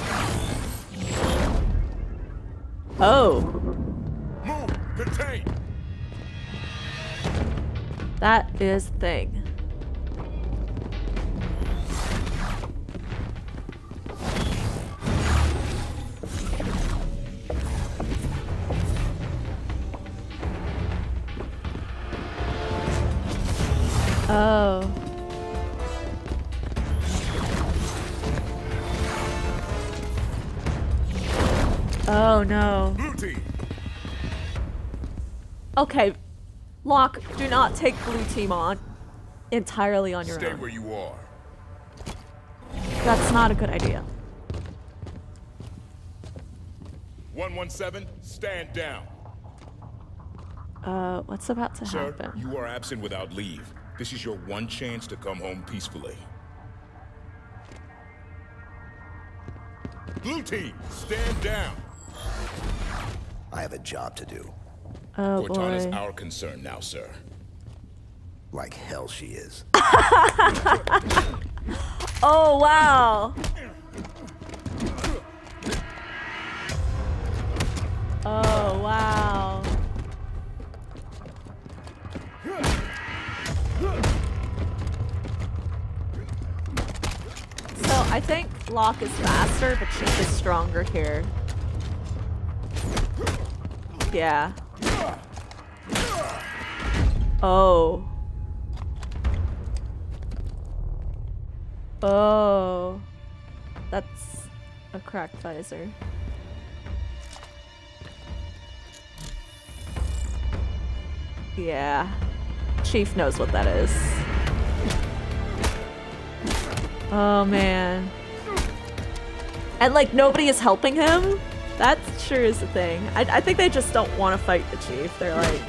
Oh, Move! Contain! that is the thing. Oh. Oh no. Blue team! Okay, Locke, do not take blue team on entirely on your Stay own. where you are. That's not a good idea. one one seven, stand down. Uh, what's about to Sir, happen? you are absent without leave. This is your one chance to come home peacefully. Blue team, stand down. I have a job to do. Oh Cortana's boy. our concern now, sir. Like hell she is. Oh wow. Oh wow. So I think Locke is faster, but Chief is stronger here. Yeah. Oh. Oh. That's a cracked visor. Yeah. Chief knows what that is. Oh man. And like nobody is helping him? That sure is the thing. I, I think they just don't want to fight the chief. They're like...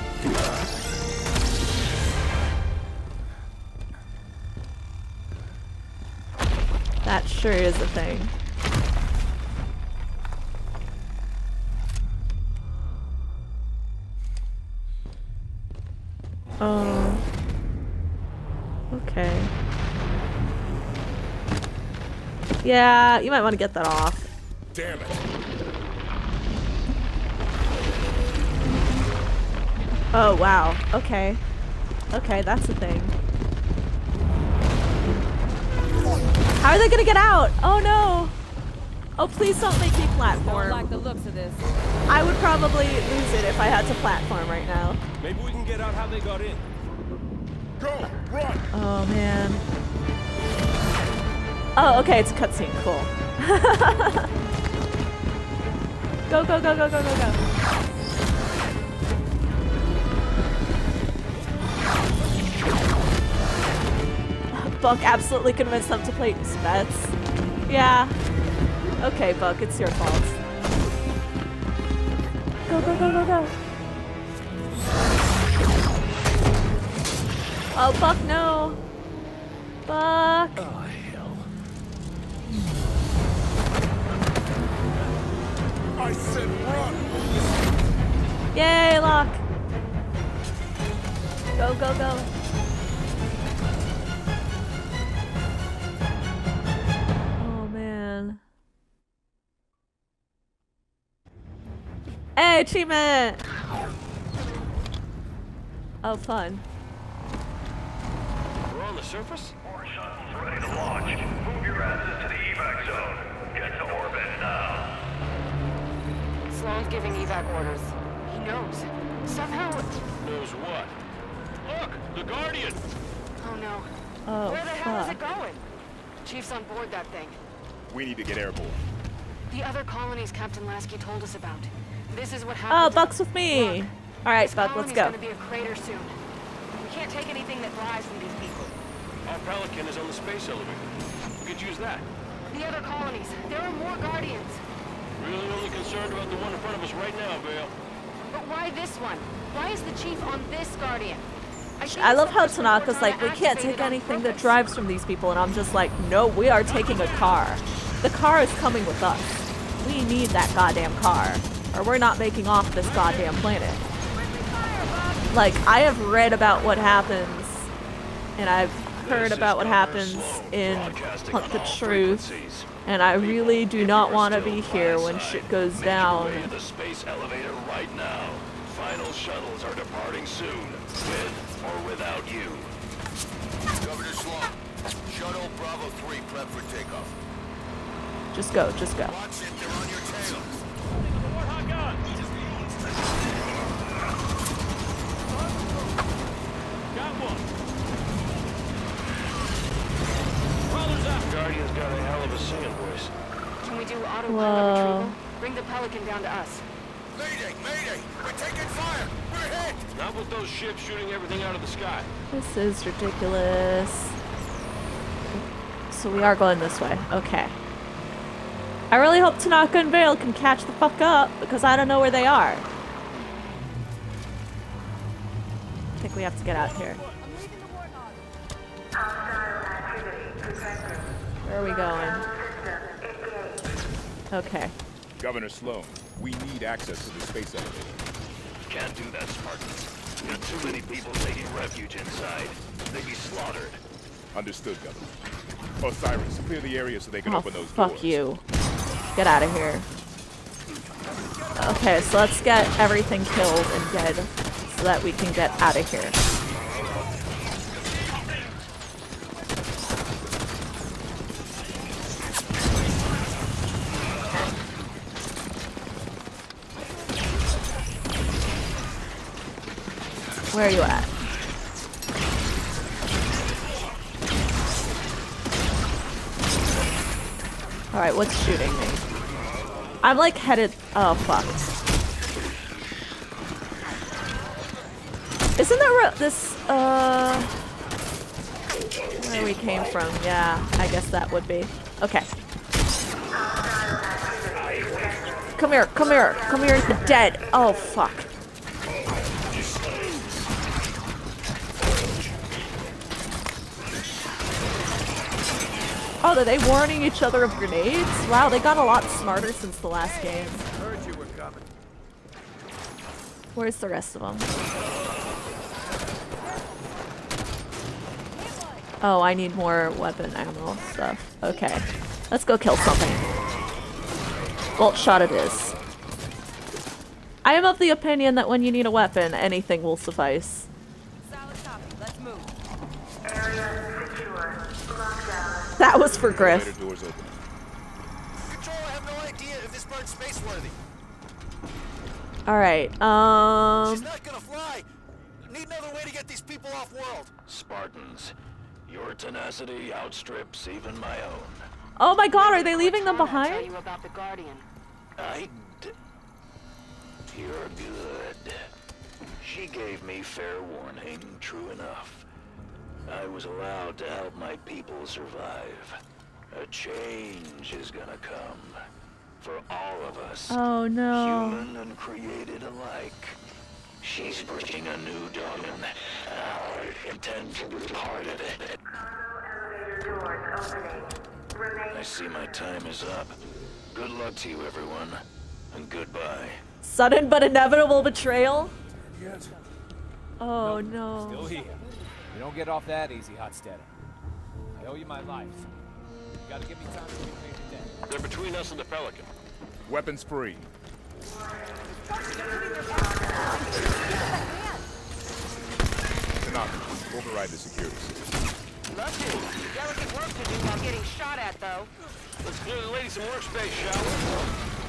That sure is a thing. Oh. Okay. Yeah, you might want to get that off. Damn it. Oh, wow. Okay. Okay, that's the thing. How are they gonna get out? Oh no! Oh, please don't make me platform. Don't like the looks of this. I would probably lose it if I had to platform right now. Maybe we can get out how they got in. Go! Run! Oh man. Oh, okay, it's a cutscene. Cool. Go, go, go, go, go, go, go. Buck absolutely convinced them to play Spets. Yeah. Okay, Buck, it's your fault. Go, go, go, go, go. Oh, Buck, no. Buck. Oh, hell. I said run! Yay, Locke. Go, go, go. Oh, man. Hey, achievement! Oh, fun. We're on the surface? More shuttles ready to launch. Move your asses to the evac zone. Get to orbit now. Sloan's giving evac orders. He knows. Somehow... Knows what? Look! The Guardian! Oh no. Oh, Where the hell is fuck. it going? Chief's on board that thing. We need to get airborne. The other colonies Captain Lasky told us about. This is what Oh, happened. Buck's with me. Look, Alright, this Buck, let's colony's go. gonna be a crater soon. We can't take anything that flies from these people. Our Pelican is on the space elevator. We could use that. The other colonies, there are more Guardians. Really only concerned about the one in front of us right now, Vale. But why this one? Why is the Chief on this Guardian? I, think I it's love the how first one we're Tanaka's trying like, to we can't activate take it on anything that purpose." drives from these people, and I'm just like, no, we are taking a car. The car is coming with us. We need that goddamn car, or we're not making off this goddamn planet. Like, I have read about what happens, and I've heard about what happens in Hunt the Truth, and I really do not want to be here when shit goes down. Make your way to the space elevator right now. Final shuttles are departing soon, with or without you. Governor Sloan, Shuttle Bravo three prep for takeoff. Just go, just go. Watch it, they're on your tail. Warthog gun! Got one! Crawler's out! Guardian's got a hell of a singing voice. Can we do autopilot Whoa. retrieval? Bring the Pelican down to us. Mayday, mayday! We're taking fire! We're hit! Not with those ships shooting everything out of the sky. This is ridiculous. So we are going this way. Okay. I really hope Tanaka and Vale can catch the fuck up, because I don't know where they are. I think we have to get out here. Where are we going? Okay. Governor Sloan, we need access to the space elevator. Can't do that, Spartans. Got too many people taking refuge inside. They'd be slaughtered. Understood, Governor. Osiris, clear the area so they can Oh, open those fuck doors. you. Get out of here. Okay, so let's get everything killed and dead so that we can get out of here. Where are you at? Alright, what's shooting me? I'm like headed. Oh, fuck. Isn't there this, uh. where we came from? Yeah, I guess that would be. Okay. Come here, come here, come here, the dead. Oh, fuck. Oh, are they warning each other of grenades? Wow, they got a lot smarter since the last game. Heard you were coming. Where's the rest of them? Oh, I need more weapon ammo stuff. Okay. Let's go kill something. Bolt shot it is. I am of the opinion that when you need a weapon, anything will suffice. Let's move. That was for Griff. Control, I have no idea if this bird's space-worthy. Alright, um... She's not gonna fly! Need another way to get these people off-world! Spartans, your tenacity outstrips even my own. Oh my god, are they leaving them behind? Tell you about the Guardian. I d You're good. She gave me fair warning, true enough. I was allowed to help my people survive. A change is gonna come. For all of us. Oh no. Human and created alike. She's bringing a new dawn. I intend to be part of it. I see my time is up. Good luck to you, everyone. And goodbye. Sudden but inevitable betrayal? Yes. Oh no. Still here. You don't get off that easy, Hotstead. I owe you my life. You gotta give me time to repay the debt. They're between us and the Pelican. Weapons free. Tanaka, override the security system. Love to. Delicate work to do while getting shot at, though. Let's clear the lady some workspace, shall we?